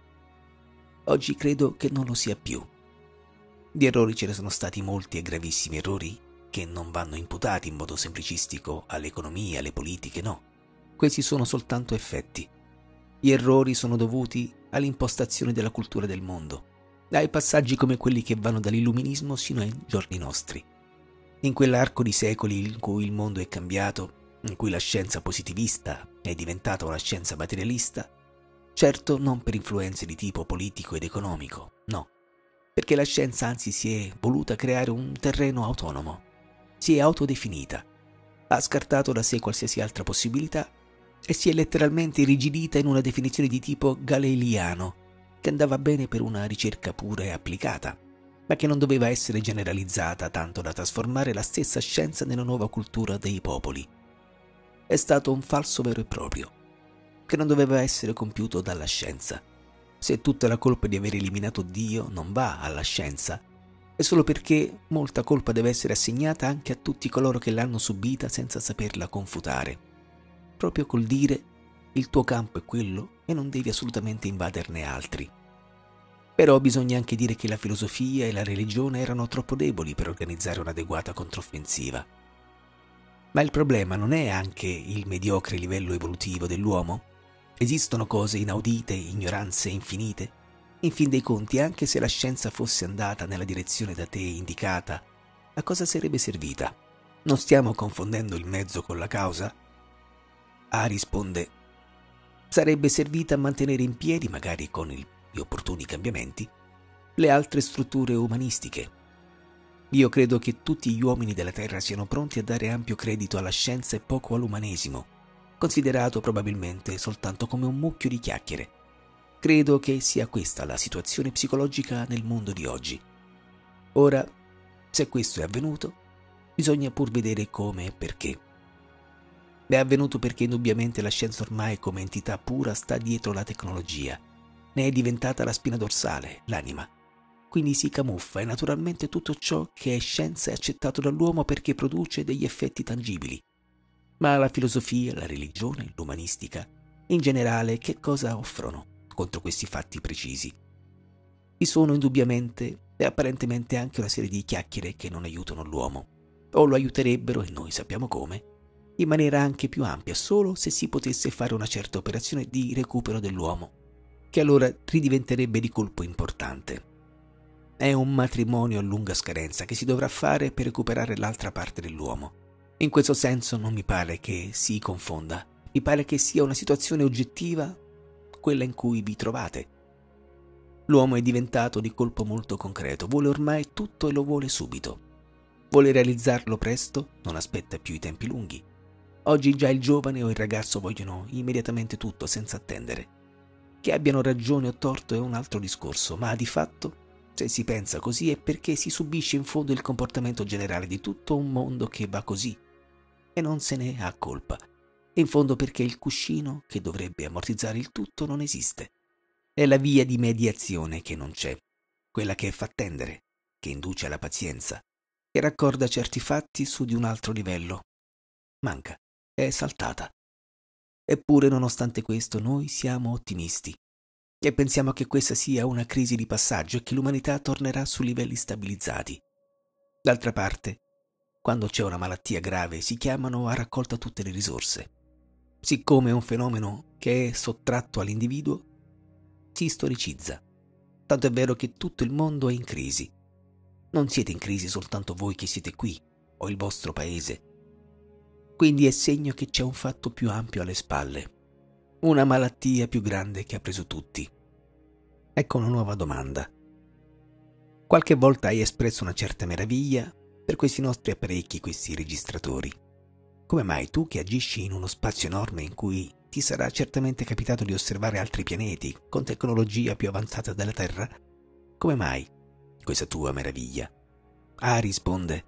Oggi credo che non lo sia più. Di errori ce ne sono stati molti e gravissimi errori che non vanno imputati in modo semplicistico all'economia, alle politiche, no. Questi sono soltanto effetti. Gli errori sono dovuti all'impostazione della cultura del mondo, ai passaggi come quelli che vanno dall'illuminismo sino ai giorni nostri. In quell'arco di secoli in cui il mondo è cambiato, in cui la scienza positivista è diventata una scienza materialista, certo non per influenze di tipo politico ed economico, no, perché la scienza anzi si è voluta creare un terreno autonomo, si è autodefinita, ha scartato da sé qualsiasi altra possibilità e si è letteralmente irrigidita in una definizione di tipo galileiano che andava bene per una ricerca pura e applicata, ma che non doveva essere generalizzata tanto da trasformare la stessa scienza nella nuova cultura dei popoli. È stato un falso vero e proprio, che non doveva essere compiuto dalla scienza. Se tutta la colpa di aver eliminato Dio non va alla scienza, è solo perché molta colpa deve essere assegnata anche a tutti coloro che l'hanno subita senza saperla confutare, proprio col dire il tuo campo è quello e non devi assolutamente invaderne altri. Però bisogna anche dire che la filosofia e la religione erano troppo deboli per organizzare un'adeguata controffensiva. Ma il problema non è anche il mediocre livello evolutivo dell'uomo? Esistono cose inaudite, ignoranze infinite? In fin dei conti, anche se la scienza fosse andata nella direzione da te indicata, a cosa sarebbe servita? Non stiamo confondendo il mezzo con la causa? A risponde: sarebbe servita a mantenere in piedi, magari con gli opportuni cambiamenti, le altre strutture umanistiche. Io credo che tutti gli uomini della Terra siano pronti a dare ampio credito alla scienza e poco all'umanesimo, considerato probabilmente soltanto come un mucchio di chiacchiere. Credo che sia questa la situazione psicologica nel mondo di oggi. Ora, se questo è avvenuto, bisogna pur vedere come e perché. È avvenuto perché indubbiamente la scienza ormai come entità pura sta dietro la tecnologia. Ne è diventata la spina dorsale, l'anima. Quindi si camuffa e naturalmente tutto ciò che è scienza è accettato dall'uomo perché produce degli effetti tangibili. Ma la filosofia, la religione, l'umanistica, in generale, che cosa offrono contro questi fatti precisi? Vi sono indubbiamente e apparentemente anche una serie di chiacchiere che non aiutano l'uomo, o lo aiuterebbero, e noi sappiamo come, in maniera anche più ampia, solo se si potesse fare una certa operazione di recupero dell'uomo, che allora ridiventerebbe di colpo importante. È un matrimonio a lunga scadenza che si dovrà fare per recuperare l'altra parte dell'uomo. In questo senso non mi pare che si confonda, mi pare che sia una situazione oggettiva quella in cui vi trovate. L'uomo è diventato di colpo molto concreto, vuole ormai tutto e lo vuole subito. Vuole realizzarlo presto, non aspetta più i tempi lunghi. Oggi già il giovane o il ragazzo vogliono immediatamente tutto senza attendere. Che abbiano ragione o torto è un altro discorso, ma di fatto, se si pensa così, è perché si subisce in fondo il comportamento generale di tutto un mondo che va così e non se ne ha colpa. In fondo perché il cuscino che dovrebbe ammortizzare il tutto non esiste. È la via di mediazione che non c'è, quella che fa tendere, che induce alla pazienza, che raccorda certi fatti su di un altro livello. Manca, è saltata. Eppure, nonostante questo, noi siamo ottimisti e pensiamo che questa sia una crisi di passaggio e che l'umanità tornerà su livelli stabilizzati. D'altra parte, quando c'è una malattia grave, si chiamano a raccolta tutte le risorse. Siccome è un fenomeno che è sottratto all'individuo, si storicizza. Tanto è vero che tutto il mondo è in crisi. Non siete in crisi soltanto voi che siete qui, o il vostro paese. Quindi è segno che c'è un fatto più ampio alle spalle. Una malattia più grande che ha preso tutti. Ecco una nuova domanda. Qualche volta hai espresso una certa meraviglia per questi nostri apparecchi, questi registratori. Come mai tu, che agisci in uno spazio enorme in cui ti sarà certamente capitato di osservare altri pianeti con tecnologia più avanzata della Terra, come mai questa tua meraviglia? Risponde: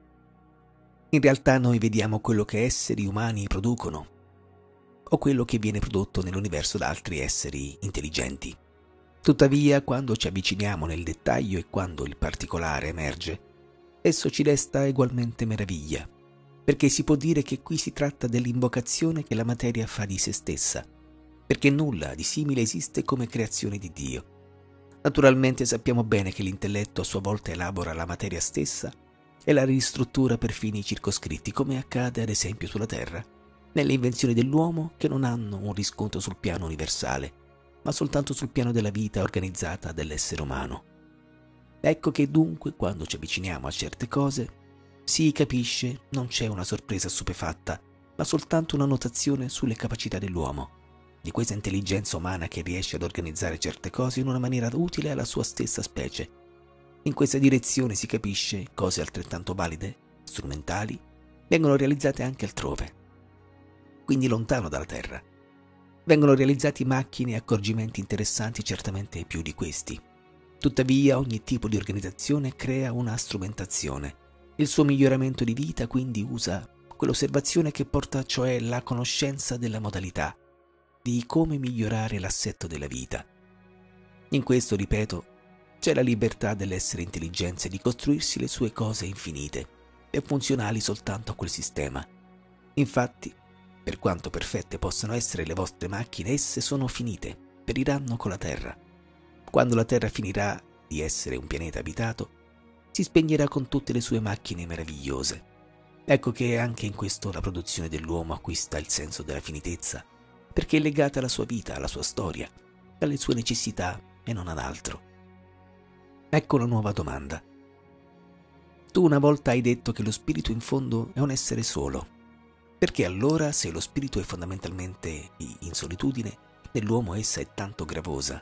in realtà noi vediamo quello che esseri umani producono, o quello che viene prodotto nell'universo da altri esseri intelligenti. Tuttavia, quando ci avviciniamo nel dettaglio e quando il particolare emerge, esso ci desta ugualmente meraviglia, perché si può dire che qui si tratta dell'invocazione che la materia fa di se stessa, perché nulla di simile esiste come creazione di Dio. Naturalmente sappiamo bene che l'intelletto a sua volta elabora la materia stessa e la ristruttura per fini circoscritti, come accade ad esempio sulla Terra, nelle invenzioni dell'uomo che non hanno un riscontro sul piano universale, ma soltanto sul piano della vita organizzata dell'essere umano. Ecco che dunque, quando ci avviciniamo a certe cose, si capisce non c'è una sorpresa stupefatta, ma soltanto una notazione sulle capacità dell'uomo, di questa intelligenza umana che riesce ad organizzare certe cose in una maniera utile alla sua stessa specie. In questa direzione si capisce cose altrettanto valide, strumentali, vengono realizzate anche altrove, quindi lontano dalla Terra. Vengono realizzati macchine e accorgimenti interessanti certamente più di questi. Tuttavia, ogni tipo di organizzazione crea una strumentazione. Il suo miglioramento di vita quindi usa quell'osservazione che porta cioè la conoscenza della modalità, di come migliorare l'assetto della vita. In questo, ripeto, c'è la libertà dell'essere intelligenza di costruirsi le sue cose infinite e funzionali soltanto a quel sistema. Infatti, per quanto perfette possano essere le vostre macchine, esse sono finite, periranno con la Terra. Quando la Terra finirà di essere un pianeta abitato, si spegnerà con tutte le sue macchine meravigliose. Ecco che anche in questo la produzione dell'uomo acquista il senso della finitezza, perché è legata alla sua vita, alla sua storia, alle sue necessità e non ad altro. Ecco la nuova domanda. Tu una volta hai detto che lo spirito in fondo è un essere solo. Perché allora, se lo spirito è fondamentalmente in solitudine, nell'uomo essa è tanto gravosa?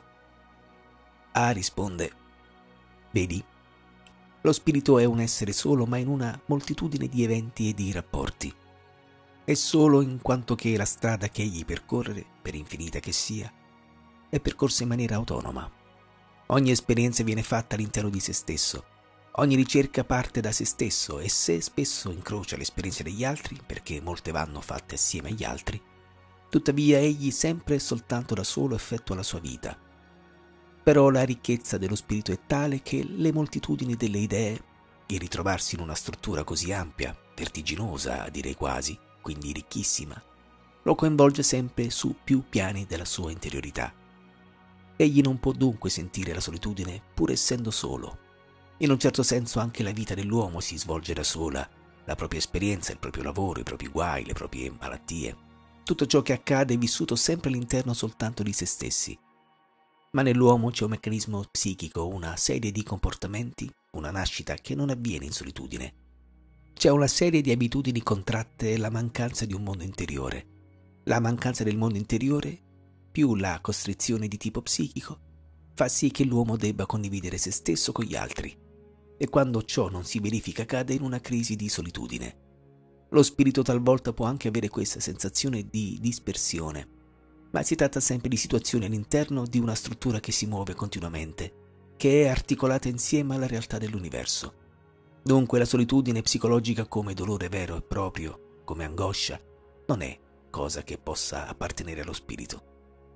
A risponde: vedi, lo spirito è un essere solo, ma in una moltitudine di eventi e di rapporti. È solo in quanto che la strada che egli percorre, per infinita che sia, è percorsa in maniera autonoma. Ogni esperienza viene fatta all'interno di se stesso. Ogni ricerca parte da se stesso e se spesso incrocia l'esperienza degli altri, perché molte vanno fatte assieme agli altri, tuttavia egli sempre e soltanto da solo effettua la sua vita. Però la ricchezza dello spirito è tale che le moltitudini delle idee, il ritrovarsi in una struttura così ampia, vertiginosa direi quasi, quindi ricchissima, lo coinvolge sempre su più piani della sua interiorità. Egli non può dunque sentire la solitudine pur essendo solo. In un certo senso anche la vita dell'uomo si svolge da sola, la propria esperienza, il proprio lavoro, i propri guai, le proprie malattie. Tutto ciò che accade è vissuto sempre all'interno soltanto di se stessi. Ma nell'uomo c'è un meccanismo psichico, una serie di comportamenti, una nascita che non avviene in solitudine. C'è una serie di abitudini contratte e la mancanza di un mondo interiore. La mancanza del mondo interiore, più la costrizione di tipo psichico, fa sì che l'uomo debba condividere se stesso con gli altri. E quando ciò non si verifica cade in una crisi di solitudine. Lo spirito talvolta può anche avere questa sensazione di dispersione, ma si tratta sempre di situazioni all'interno di una struttura che si muove continuamente, che è articolata insieme alla realtà dell'universo. Dunque la solitudine psicologica come dolore vero e proprio, come angoscia, non è cosa che possa appartenere allo spirito.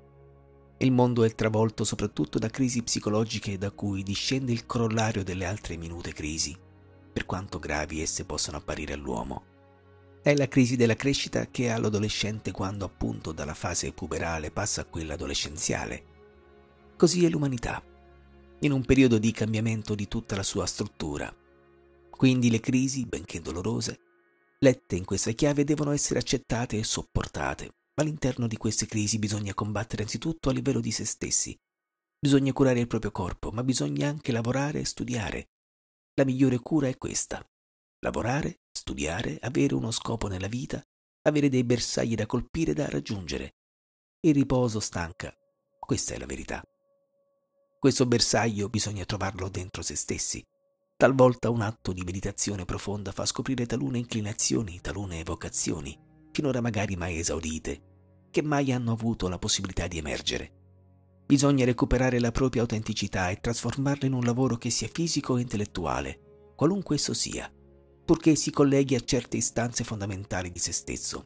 Il mondo è travolto soprattutto da crisi psicologiche da cui discende il corollario delle altre minute crisi, per quanto gravi esse possano apparire all'uomo. È la crisi della crescita che ha l'adolescente quando appunto dalla fase puberale passa a quella adolescenziale. Così è l'umanità, in un periodo di cambiamento di tutta la sua struttura. Quindi le crisi, benché dolorose, lette in questa chiave devono essere accettate e sopportate. All'interno di queste crisi bisogna combattere anzitutto a livello di se stessi. Bisogna curare il proprio corpo, ma bisogna anche lavorare e studiare. La migliore cura è questa: lavorare, studiare, avere uno scopo nella vita, avere dei bersagli da colpire e da raggiungere. Il riposo stanca, questa è la verità. Questo bersaglio bisogna trovarlo dentro se stessi. Talvolta un atto di meditazione profonda fa scoprire talune inclinazioni, talune vocazioni, finora magari mai esaudite, che mai hanno avuto la possibilità di emergere. Bisogna recuperare la propria autenticità e trasformarla in un lavoro che sia fisico e intellettuale, qualunque esso sia, purché si colleghi a certe istanze fondamentali di se stesso.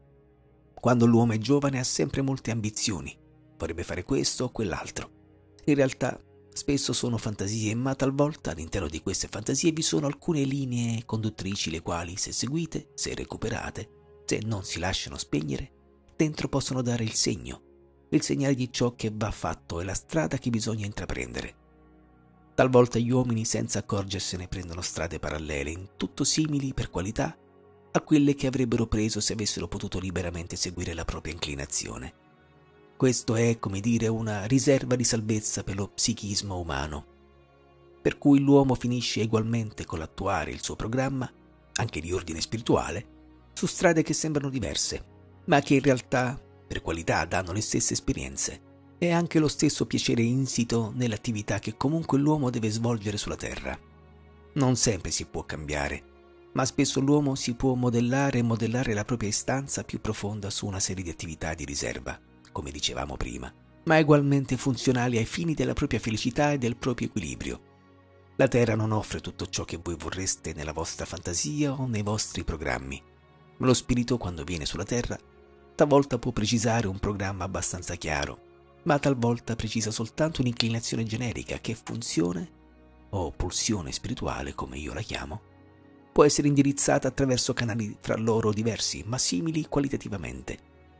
Quando l'uomo è giovane ha sempre molte ambizioni, vorrebbe fare questo o quell'altro. In realtà spesso sono fantasie, ma talvolta all'interno di queste fantasie vi sono alcune linee conduttrici le quali, se seguite, se recuperate, se non si lasciano spegnere, dentro possono dare il segnale di ciò che va fatto e la strada che bisogna intraprendere. Talvolta gli uomini senza accorgersene prendono strade parallele, in tutto simili per qualità a quelle che avrebbero preso se avessero potuto liberamente seguire la propria inclinazione. Questo è, come dire, una riserva di salvezza per lo psichismo umano, per cui l'uomo finisce egualmente con l'attuare il suo programma, anche di ordine spirituale, su strade che sembrano diverse, ma che in realtà, per qualità, danno le stesse esperienze e anche lo stesso piacere insito nell'attività che comunque l'uomo deve svolgere sulla terra. Non sempre si può cambiare, ma spesso l'uomo si può modellare la propria istanza più profonda su una serie di attività di riserva, come dicevamo prima. ma ugualmente funzionali ai fini della propria felicità e del proprio equilibrio. La Terra non offre tutto ciò che voi vorreste nella vostra fantasia o nei vostri programmi, ma lo spirito, quando viene sulla Terra, talvolta può precisare un programma abbastanza chiaro, ma talvolta precisa soltanto un'inclinazione generica che funzione, o pulsione spirituale come io la chiamo, può essere indirizzata attraverso canali fra loro diversi, ma simili qualitativamente.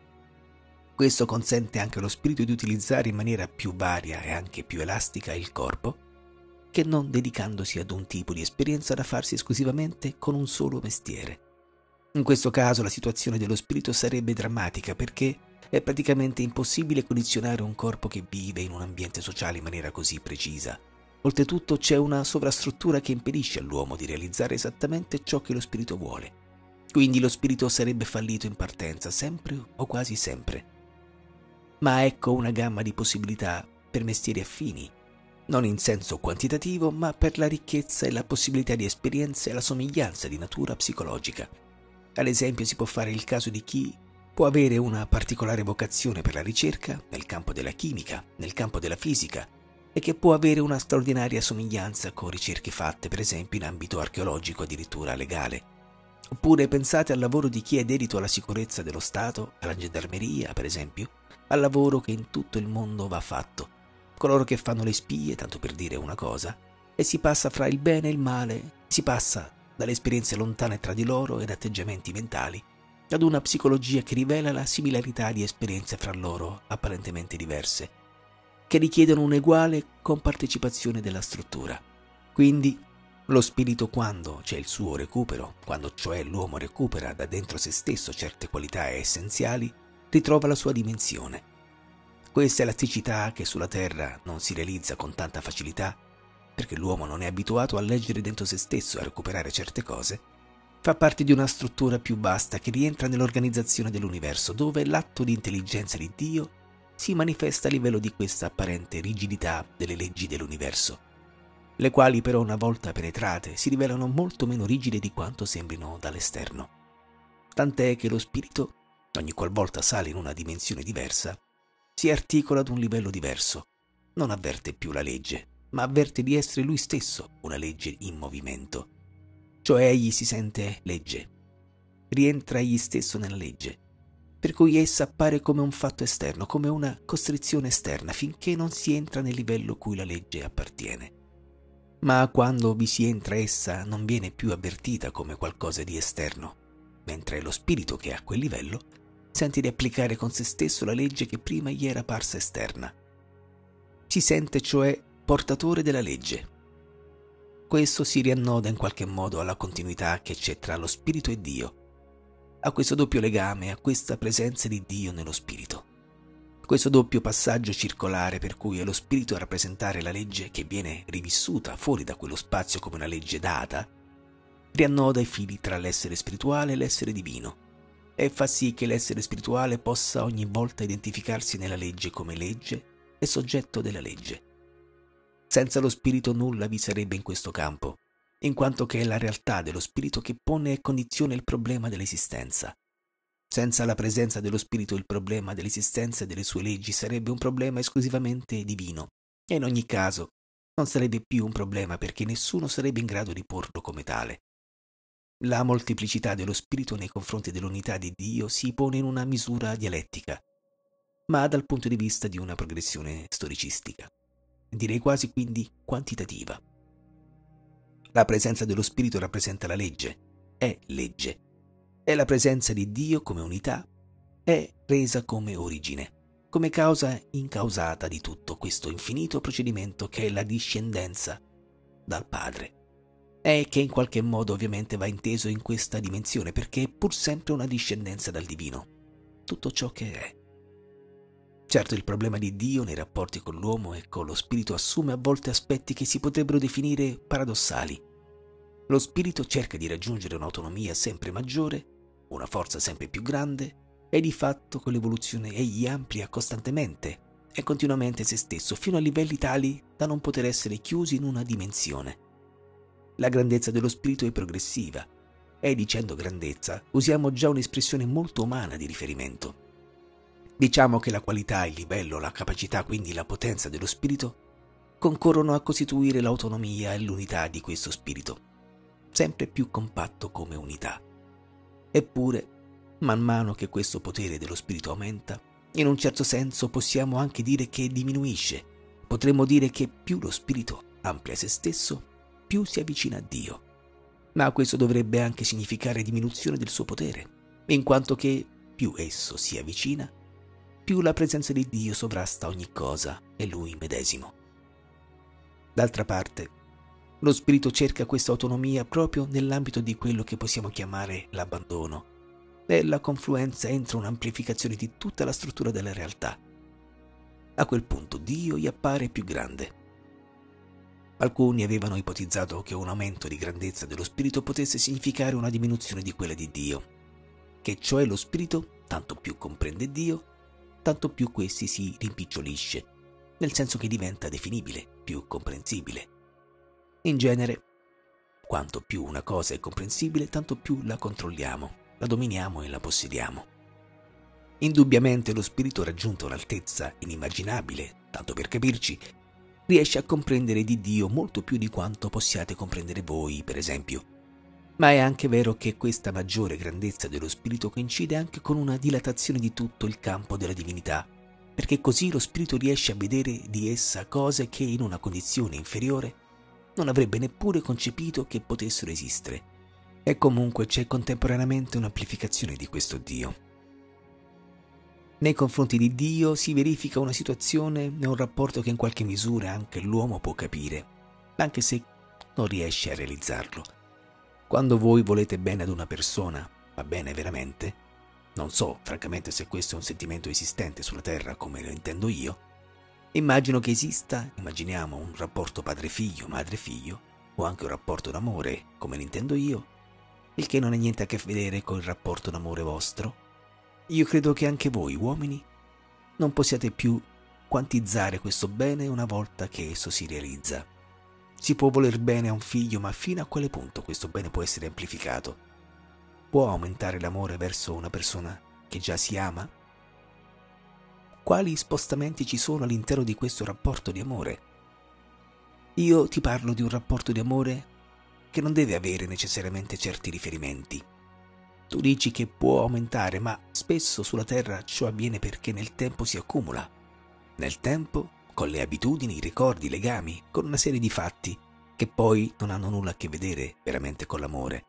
Questo consente anche allo spirito di utilizzare in maniera più varia e anche più elastica il corpo, che non dedicandosi ad un tipo di esperienza da farsi esclusivamente con un solo mestiere. In questo caso la situazione dello spirito sarebbe drammatica perché è praticamente impossibile condizionare un corpo che vive in un ambiente sociale in maniera così precisa. Oltretutto c'è una sovrastruttura che impedisce all'uomo di realizzare esattamente ciò che lo spirito vuole. Quindi lo spirito sarebbe fallito in partenza, sempre o quasi sempre. Ma ecco una gamma di possibilità per mestieri affini, non in senso quantitativo, ma per la ricchezza e la possibilità di esperienze e la somiglianza di natura psicologica. Ad esempio si può fare il caso di chi può avere una particolare vocazione per la ricerca nel campo della chimica, nel campo della fisica, e che può avere una straordinaria somiglianza con ricerche fatte, per esempio, in ambito archeologico, addirittura legale. Oppure pensate al lavoro di chi è dedito alla sicurezza dello Stato, alla gendarmeria, per esempio, al lavoro che in tutto il mondo va fatto. Coloro che fanno le spie, tanto per dire una cosa, e si passa fra il bene e il male, si passa dalle esperienze lontane tra di loro ed atteggiamenti mentali, ad una psicologia che rivela la similarità di esperienze fra loro apparentemente diverse, che richiedono un'eguale compartecipazione della struttura. Quindi lo spirito, quando c'è il suo recupero, quando cioè l'uomo recupera da dentro se stesso certe qualità essenziali, ritrova la sua dimensione. Questa elasticità che sulla Terra non si realizza con tanta facilità, perché l'uomo non è abituato a leggere dentro se stesso e a recuperare certe cose, fa parte di una struttura più vasta che rientra nell'organizzazione dell'universo, dove l'atto di intelligenza di Dio si manifesta a livello di questa apparente rigidità delle leggi dell'universo, le quali però una volta penetrate si rivelano molto meno rigide di quanto sembrino dall'esterno. Tant'è che lo spirito, ogni qualvolta sale in una dimensione diversa, si articola ad un livello diverso, non avverte più la legge, ma avverte di essere lui stesso una legge in movimento. Cioè egli si sente legge, rientra egli stesso nella legge, per cui essa appare come un fatto esterno, come una costrizione esterna, finché non si entra nel livello cui la legge appartiene. Ma quando vi si entra essa non viene più avvertita come qualcosa di esterno, mentre è lo spirito che a quel livello sente di applicare con se stesso la legge che prima gli era parsa esterna. Si sente cioè portatore della legge. Questo si riannoda in qualche modo alla continuità che c'è tra lo spirito e Dio, a questo doppio legame, a questa presenza di Dio nello spirito. Questo doppio passaggio circolare per cui è lo spirito a rappresentare la legge che viene rivissuta fuori da quello spazio come una legge data, riannoda i fili tra l'essere spirituale e l'essere divino, e fa sì che l'essere spirituale possa ogni volta identificarsi nella legge come legge e soggetto della legge. Senza lo spirito nulla vi sarebbe in questo campo, in quanto che è la realtà dello spirito che pone e condiziona il problema dell'esistenza. Senza la presenza dello spirito il problema dell'esistenza e delle sue leggi sarebbe un problema esclusivamente divino, e in ogni caso non sarebbe più un problema perché nessuno sarebbe in grado di porlo come tale. La molteplicità dello spirito nei confronti dell'unità di Dio si pone in una misura dialettica, ma dal punto di vista di una progressione storicistica, direi quasi quindi quantitativa. La presenza dello spirito rappresenta la legge, è legge, e la presenza di Dio come unità è resa come origine, come causa incausata di tutto questo infinito procedimento che è la discendenza dal Padre. E che in qualche modo ovviamente va inteso in questa dimensione perché è pur sempre una discendenza dal divino, tutto ciò che è. Certo, il problema di Dio nei rapporti con l'uomo e con lo spirito assume a volte aspetti che si potrebbero definire paradossali. Lo spirito cerca di raggiungere un'autonomia sempre maggiore, una forza sempre più grande, e di fatto con l'evoluzione egli amplia costantemente e continuamente se stesso fino a livelli tali da non poter essere chiusi in una dimensione. La grandezza dello spirito è progressiva e, dicendo grandezza, usiamo già un'espressione molto umana di riferimento. Diciamo che la qualità, il livello, la capacità, quindi la potenza dello spirito, concorrono a costituire l'autonomia e l'unità di questo spirito, sempre più compatto come unità. Eppure, man mano che questo potere dello spirito aumenta, in un certo senso possiamo anche dire che diminuisce. Potremmo dire che più lo spirito amplia se stesso, più si avvicina a Dio. Ma questo dovrebbe anche significare diminuzione del suo potere, in quanto che più esso si avvicina, più la presenza di Dio sovrasta ogni cosa e Lui medesimo. D'altra parte, lo spirito cerca questa autonomia proprio nell'ambito di quello che possiamo chiamare l'abbandono e la confluenza entra un'amplificazione di tutta la struttura della realtà. A quel punto Dio gli appare più grande. Alcuni avevano ipotizzato che un aumento di grandezza dello spirito potesse significare una diminuzione di quella di Dio, che cioè lo spirito, tanto più comprende Dio, tanto più questi si rimpicciolisce, nel senso che diventa definibile, più comprensibile. In genere, quanto più una cosa è comprensibile, tanto più la controlliamo, la dominiamo e la possediamo. Indubbiamente lo spirito raggiunto un'altezza inimmaginabile, tanto per capirci, riesce a comprendere di Dio molto più di quanto possiate comprendere voi, per esempio. Ma è anche vero che questa maggiore grandezza dello spirito coincide anche con una dilatazione di tutto il campo della divinità, perché così lo spirito riesce a vedere di essa cose che in una condizione inferiore non avrebbe neppure concepito che potessero esistere. E comunque c'è contemporaneamente un'amplificazione di questo Dio. Nei confronti di Dio si verifica una situazione e un rapporto che in qualche misura anche l'uomo può capire, anche se non riesce a realizzarlo. Quando voi volete bene ad una persona, ma bene veramente, non so francamente se questo è un sentimento esistente sulla terra come lo intendo io, immagino che immaginiamo un rapporto padre-figlio, madre-figlio, o anche un rapporto d'amore come lo intendo io, il che non ha niente a che vedere con il rapporto d'amore vostro. Io credo che anche voi, uomini, non possiate più quantizzare questo bene una volta che esso si realizza. Si può voler bene a un figlio, ma fino a quale punto questo bene può essere amplificato? Può aumentare l'amore verso una persona che già si ama? Quali spostamenti ci sono all'interno di questo rapporto di amore? Io ti parlo di un rapporto di amore che non deve avere necessariamente certi riferimenti. Tu dici che può aumentare, ma spesso sulla terra ciò avviene perché nel tempo si accumula. Nel tempo, con le abitudini, i ricordi, i legami, con una serie di fatti che poi non hanno nulla a che vedere veramente con l'amore.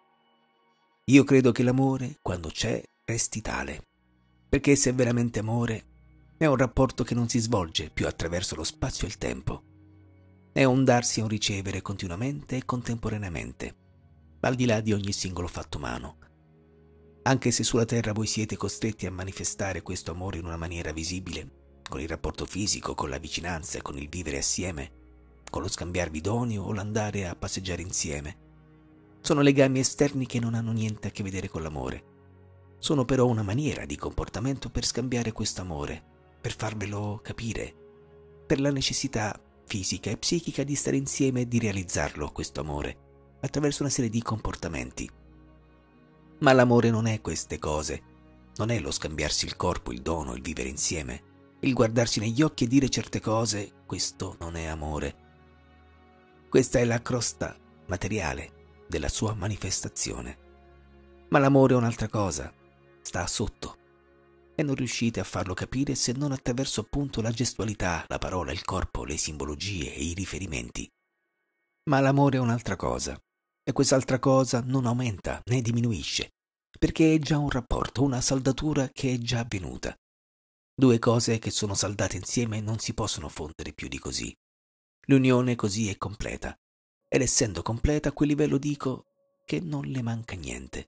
Io credo che l'amore, quando c'è, resti tale, perché se è veramente amore, è un rapporto che non si svolge più attraverso lo spazio e il tempo. È un darsi e un ricevere continuamente e contemporaneamente, al di là di ogni singolo fatto umano. Anche se sulla terra voi siete costretti a manifestare questo amore in una maniera visibile, con il rapporto fisico, con la vicinanza, con il vivere assieme, con lo scambiarvi doni o l'andare a passeggiare insieme. Sono legami esterni che non hanno niente a che vedere con l'amore. Sono però una maniera di comportamento per scambiare questo amore, per farvelo capire, per la necessità fisica e psichica di stare insieme e di realizzarlo, questo amore, attraverso una serie di comportamenti. Ma l'amore non è queste cose, non è lo scambiarsi il corpo, il dono, il vivere insieme, il guardarsi negli occhi e dire certe cose, questo non è amore. Questa è la crosta materiale della sua manifestazione. Ma l'amore è un'altra cosa, sta sotto, e non riuscite a farlo capire se non attraverso appunto la gestualità, la parola, il corpo, le simbologie e i riferimenti. Ma l'amore è un'altra cosa. E quest'altra cosa non aumenta né diminuisce, perché è già un rapporto, una saldatura che è già avvenuta. Due cose che sono saldate insieme non si possono fondere più di così. L'unione così è completa, ed essendo completa a quel livello dico che non le manca niente.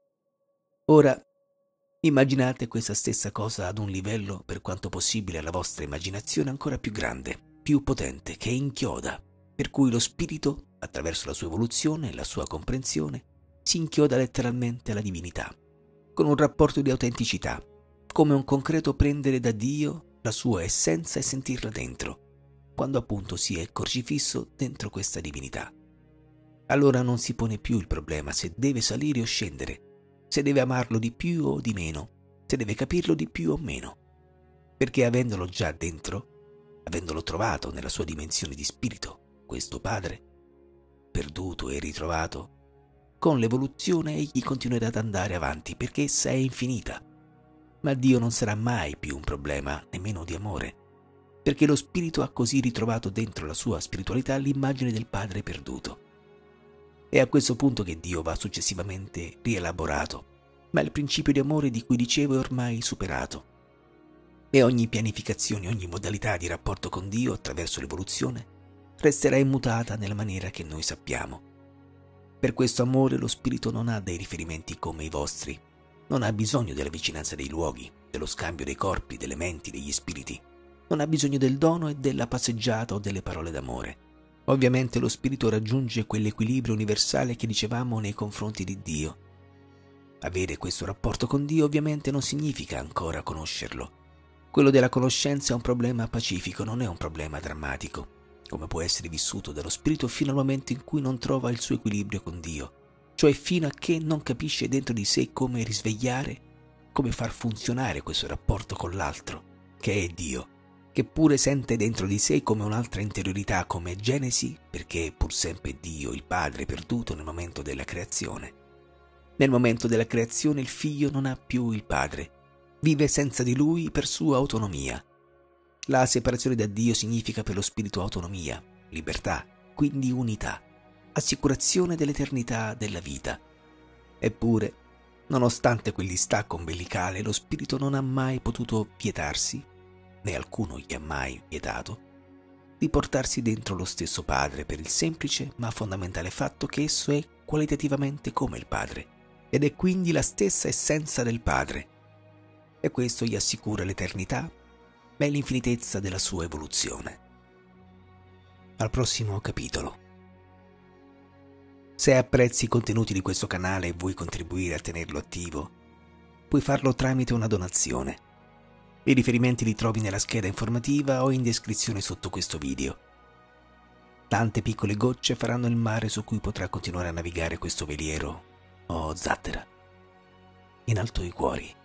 Ora, immaginate questa stessa cosa ad un livello, per quanto possibile alla vostra immaginazione, ancora più grande, più potente, che inchioda, per cui lo spirito, attraverso la sua evoluzione e la sua comprensione, si inchioda letteralmente alla divinità, con un rapporto di autenticità, come un concreto prendere da Dio la sua essenza e sentirla dentro, quando appunto si è crocifisso dentro questa divinità. Allora non si pone più il problema se deve salire o scendere, se deve amarlo di più o di meno, se deve capirlo di più o meno. perché avendolo già dentro, avendolo trovato nella sua dimensione di spirito, questo Padre, perduto e ritrovato, con l'evoluzione egli continuerà ad andare avanti perché essa è infinita. Ma Dio non sarà mai più un problema, nemmeno di amore, perché lo spirito ha così ritrovato dentro la sua spiritualità l'immagine del Padre perduto. È a questo punto che Dio va successivamente rielaborato, ma il principio di amore di cui dicevo è ormai superato. E ogni pianificazione, ogni modalità di rapporto con Dio attraverso l'evoluzione resterà immutata nella maniera che noi sappiamo. Per questo amore lo spirito non ha dei riferimenti come i vostri, non ha bisogno della vicinanza dei luoghi, dello scambio dei corpi, delle menti, degli spiriti, non ha bisogno del dono e della passeggiata o delle parole d'amore. Ovviamente lo spirito raggiunge quell'equilibrio universale che dicevamo nei confronti di Dio. Avere questo rapporto con Dio ovviamente non significa ancora conoscerlo. Quello della conoscenza è un problema pacifico, non è un problema drammatico, come può essere vissuto dallo spirito fino al momento in cui non trova il suo equilibrio con Dio, cioè fino a che non capisce dentro di sé come risvegliare, come far funzionare questo rapporto con l'altro, che è Dio, che pure sente dentro di sé come un'altra interiorità, come Genesi, perché è pur sempre Dio, il Padre perduto nel momento della creazione. Nel momento della creazione il Figlio non ha più il Padre, vive senza di Lui per sua autonomia. La separazione da Dio significa per lo spirito autonomia, libertà, quindi unità, assicurazione dell'eternità della vita. Eppure, nonostante quel distacco ombelicale, lo spirito non ha mai potuto vietarsi, né alcuno gli ha mai vietato, di portarsi dentro lo stesso Padre per il semplice ma fondamentale fatto che esso è qualitativamente come il Padre, ed è quindi la stessa essenza del Padre. E questo gli assicura l'eternità e l'infinitezza della sua evoluzione. Al prossimo capitolo. Se apprezzi i contenuti di questo canale e vuoi contribuire a tenerlo attivo, puoi farlo tramite una donazione. I riferimenti li trovi nella scheda informativa o in descrizione sotto questo video. Tante piccole gocce faranno il mare su cui potrà continuare a navigare questo veliero o zattera in alto i cuori.